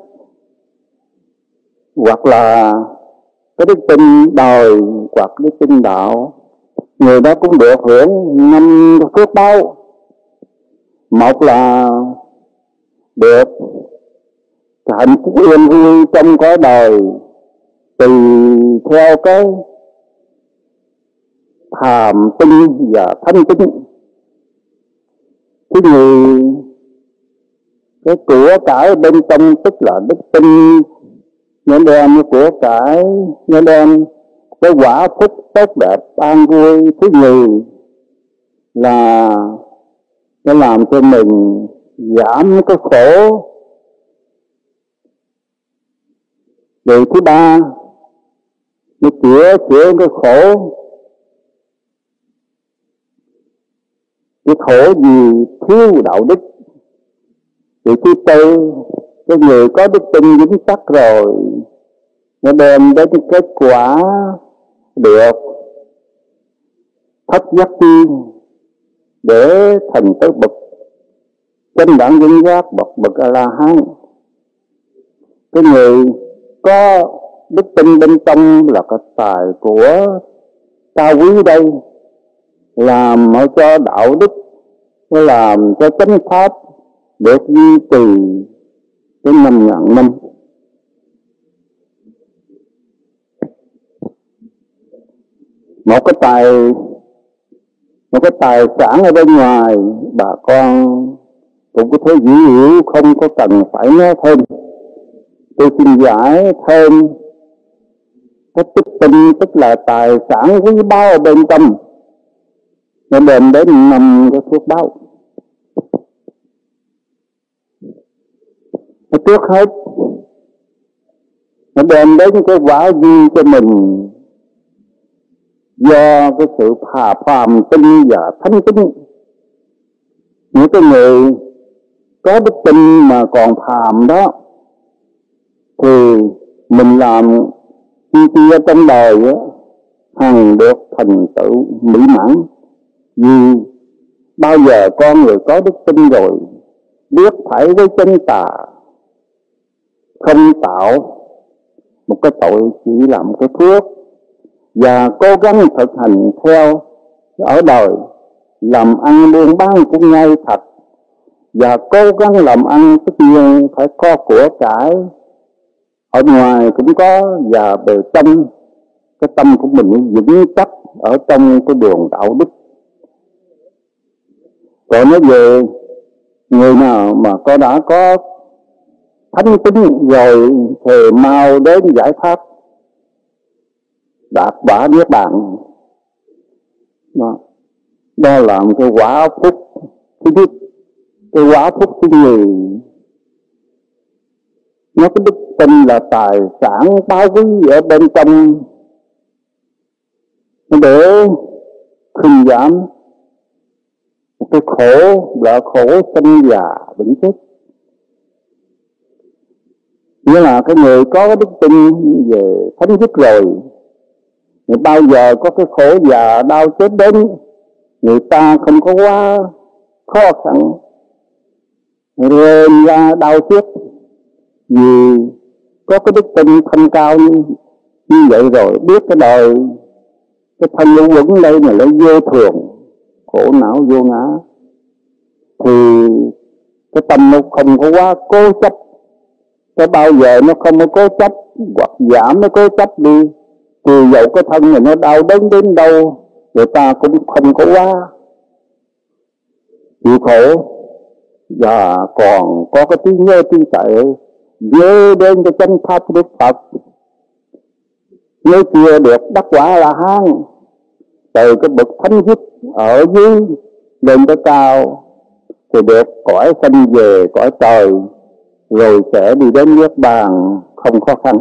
hoặc là cái đức tin đời hoặc đức tin đạo, người đó cũng được hưởng 5 phước báo. Một là được hạnh phúc yên vui trong cõi đời tùy theo cái phàm tinh và thanh tinh. Cái người cái của cải bên trong tức là đức tin, nó đem của cải, nó đem cái quả phúc tốt đẹp an vui. Thứ nhì là nó làm cho mình giảm cái khổ. Rồi thứ ba, nó chữa cái khổ. Cái khổ gì thiếu đạo đức. Rồi thứ tư, cái người có đức tin vững chắc rồi, nó đem đến kết quả được thất giác chi để thành tới bậc chánh đẳng vững giác, bậc A La Hán. Cái người có đức tin bên trong là cái tài của cao quý đây, làm cho đạo đức, nó làm cho chánh pháp được duy trì đến 5.000 năm. Một cái tài sản ở bên ngoài, bà con cũng có thể dữ hiểu, không có cần phải nói thêm. Tôi xin giải thêm cái đức tin, tức là tài sản quý báu ở bên trong, nó đem đến 5 cái phước báo. Trước hết, nó đem đến cái quả duy cho mình do cái sự phàm tinh và thánh tinh. Những cái người có đức tin mà còn phàm đó, thì mình làm chi ở trong đời hằng được thành tựu mỹ mãn. Vì bao giờ con người có đức tin rồi, biết phải với chân tà, không tạo một cái tội, chỉ làm cái phước, và cố gắng thực hành theo ở đời, làm ăn buôn bán cũng ngay thật, và cố gắng làm ăn tất nhiên phải có của cải, ở ngoài cũng có, và bề trong cái tâm của mình vững chắc ở trong cái đường đạo đức. Còn nói về người nào mà đã có thánh tính rồi thì mau đến giải thoát, đạt quả niết bàn. Đó là một cái quả phúc thứ nhất. Cái quả phúc thứ nhì, nó cái đức tin là tài sản báo quý ở bên trong, để khuyên giảm cái khổ là khổ sinh già bệnh chết. Nghĩa là cái người có cái đức tin về thánh chức rồi, thì bao giờ có cái khổ già đau chết đến, người ta không khó khăn, rên ra đau tiếc, vì có cái đức tin thanh cao như vậy rồi, biết cái đời cái thân lũ quẩn đây mà lấy vô thường, khổ não vô ngã, thì cái tâm nó không có quá cố chấp. Cái bao giờ nó không có cố chấp, hoặc giảm nó cố chấp đi, thì dẫu cái thân này nó đau đớn đến đâu, người ta cũng không có quá chịu khổ, và còn có cái trí nhớ trí tuệ nhớ đến cái chân pháp của Đức Phật. Nếu chưa được đắc quả là hán, từ cái bậc thánh dứt ở dưới lên tới cao, thì được cõi sanh về cõi trời, rồi sẽ đi đến niết bàn không khó khăn.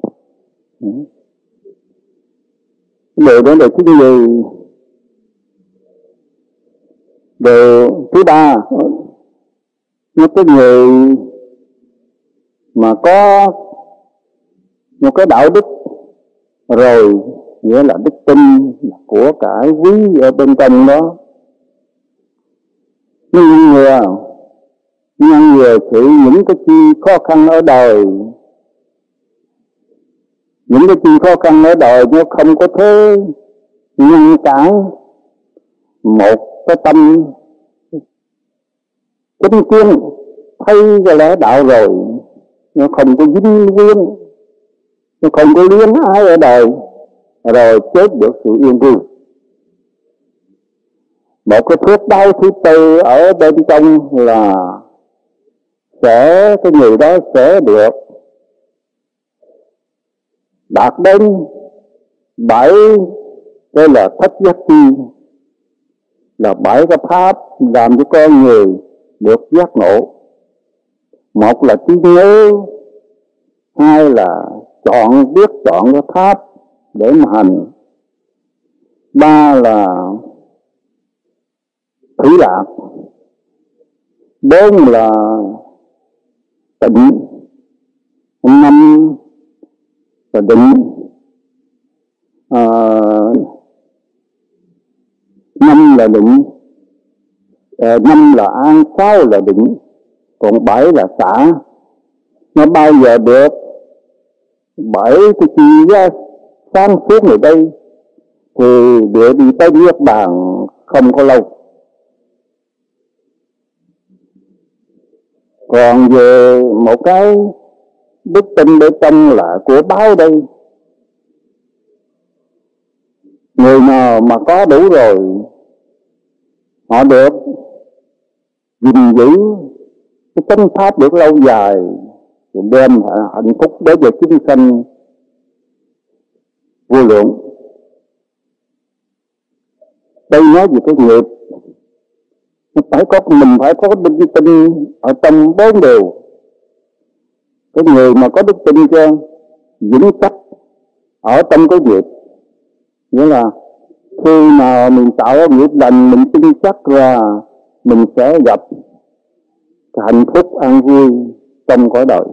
Điều đó là thứ gì? Điều thứ ba, những cái người mà có một cái đạo đức rồi, nghĩa là đức tin của cải quý ở bên trong đó, ngăn ngừa sự những cái chi khó khăn ở đời. Những cái chi khó khăn ở đời nó không có thế ngăn cản một cái tâm chính kiến thấy cái lẽ đạo rồi, nó không có dính quyến, nó không có luyến ái ở đời, rồi chết được sự yên vui. Một cái phước báo thứ tư ở bên trong là cái người đó sẽ được đạt đến 7 cái là thất giác chi, là 7 cái pháp làm cho con người được giác ngộ. Một là trí nhớ, hai là biết chọn cái pháp để mà hành, ba là thủy lạc, bốn là tịnh, năm là định, năm là định, năm là an, 6 là định, còn 7 là xả. Nó bao giờ được 7 cái chi sáng suốt ở đây thì để đi tới niết bàn không có lâu. Còn về một cái đức tin để trong là của báo đây, người nào mà có đủ rồi, họ được gìn giữ cái chánh pháp được lâu dài, đem hạnh phúc đến về chúng sanh vô lượng. Đây nói về cái nghiệp, mình phải có đức tin ở trong 4 điều. Cái người mà có đức tin cho vững chắc ở trong cái nghiệp, nghĩa là khi mà mình tạo nghiệp lành, mình tin chắc là mình sẽ gặp hạnh phúc an vui trong cõi đời.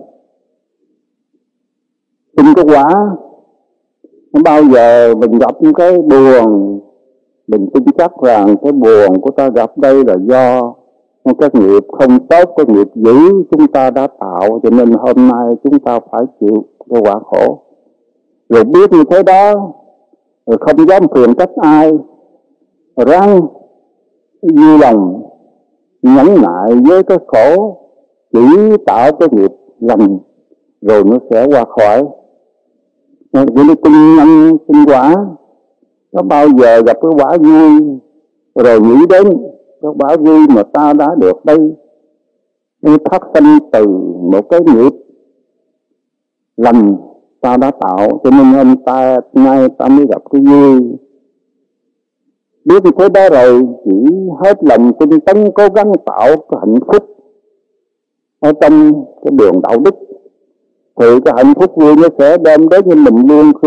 Tin cái quả, bao giờ mình gặp cái buồn, mình tin chắc rằng cái buồn của ta gặp đây là do cái nghiệp không tốt, cái nghiệp dữ chúng ta đã tạo, cho nên hôm nay chúng ta phải chịu cái quả khổ. Rồi biết như thế đó, rồi không dám phiền trách ai, ráng vui lòng nhẫn nại với cái khổ, chỉ tạo cái nghiệp lành rồi nó sẽ qua khỏi. Vậy nên tin nhân tin quả, nó bao giờ gặp cái quả vui rồi nghĩ đến cái quả vui mà ta đã được đây, nó phát sinh từ một cái nghiệp lành ta đã tạo, cho nên hôm nay ta mới gặp cái vui. Biết như thế đó rồi, chỉ hết lòng tinh tấn cố gắng tạo cái hạnh phúc ở trong cái đường đạo đức, thì cái hạnh phúc vui nó sẽ đem đến cho mình luôn khi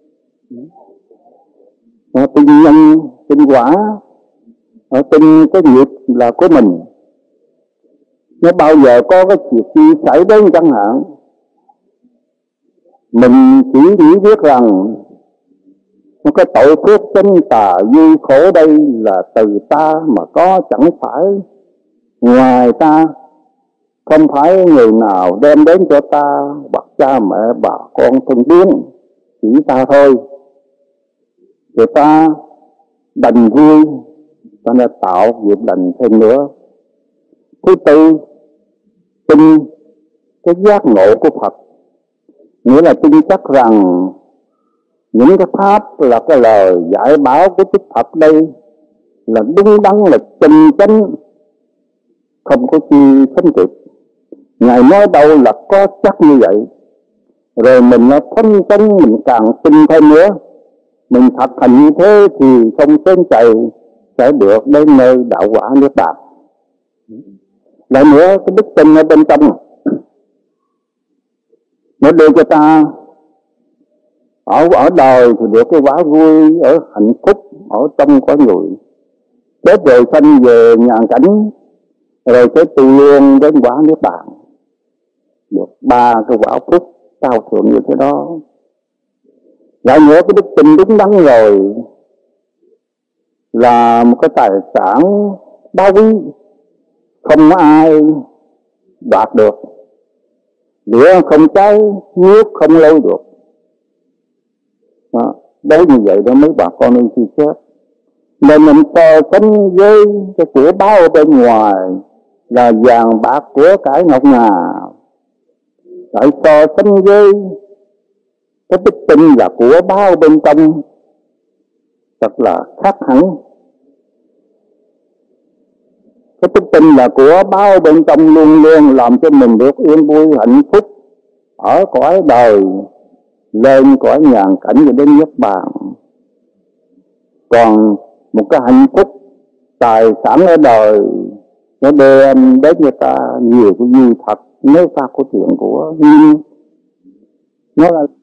tin nhân tin quả, tin cái nghiệp là của mình. Nó bao giờ có cái chuyện gì xảy đến chẳng hạn, mình chỉ nghĩ biết rằng một cái tội phước chánh tà vui khổ đây là từ ta mà có, chẳng phải ngoài ta không phải người nào đem đến cho ta hoặc cha mẹ bà con thân quyến, chỉ ta thôi. Rồi ta đành vui, ta đã tạo việc lành thêm nữa. Thứ tư, tin cái giác ngộ của Phật, nghĩa là tin chắc rằng những cái pháp là cái lời dạy bảo của Đức Phật đây là đúng đắn, là chân chánh, không có chi sánh kịp. Ngài nói đâu là có chắc như vậy. Rồi mình nó thân chánh, mình càng tin thêm nữa. Mình thực hành như thế thì không sớm chạy sẽ được đến nơi đạo quả niết bàn. Lại nữa, cái đức tin ở bên trong nó đưa cho ta ở đời thì được cái quả vui, ở hạnh phúc ở trong có người. Chết rồi sanh về nhàn cảnh, rồi sẽ tu luôn đến quả niết bàn, được 3 cái quả phúc cao thượng như thế đó. Lại nữa, cái đức tin đúng đắn rồi là một cái tài sản báu quý, không ai đoạt được, lửa không cháy, nước không lôi được. Đó, đối như vậy đó mấy bà con nên suy xét. Nên mình so sánh với cái của báo ở bên ngoài là vàng bạc của cải ngọc ngà, lại so sánh với cái đức tin là của báo bên trong, thật là khác hẳn. Cái đức tin là của báo bên trong luôn luôn làm cho mình được yên vui hạnh phúc ở cõi đời, lên cõi nhàn cảnh cho đến niết bàn. Còn một cái hạnh phúc tài sản ở đời nó đem đến cho ta nhiều cái vui thật nếu ta có chuyện của, nhưng nó là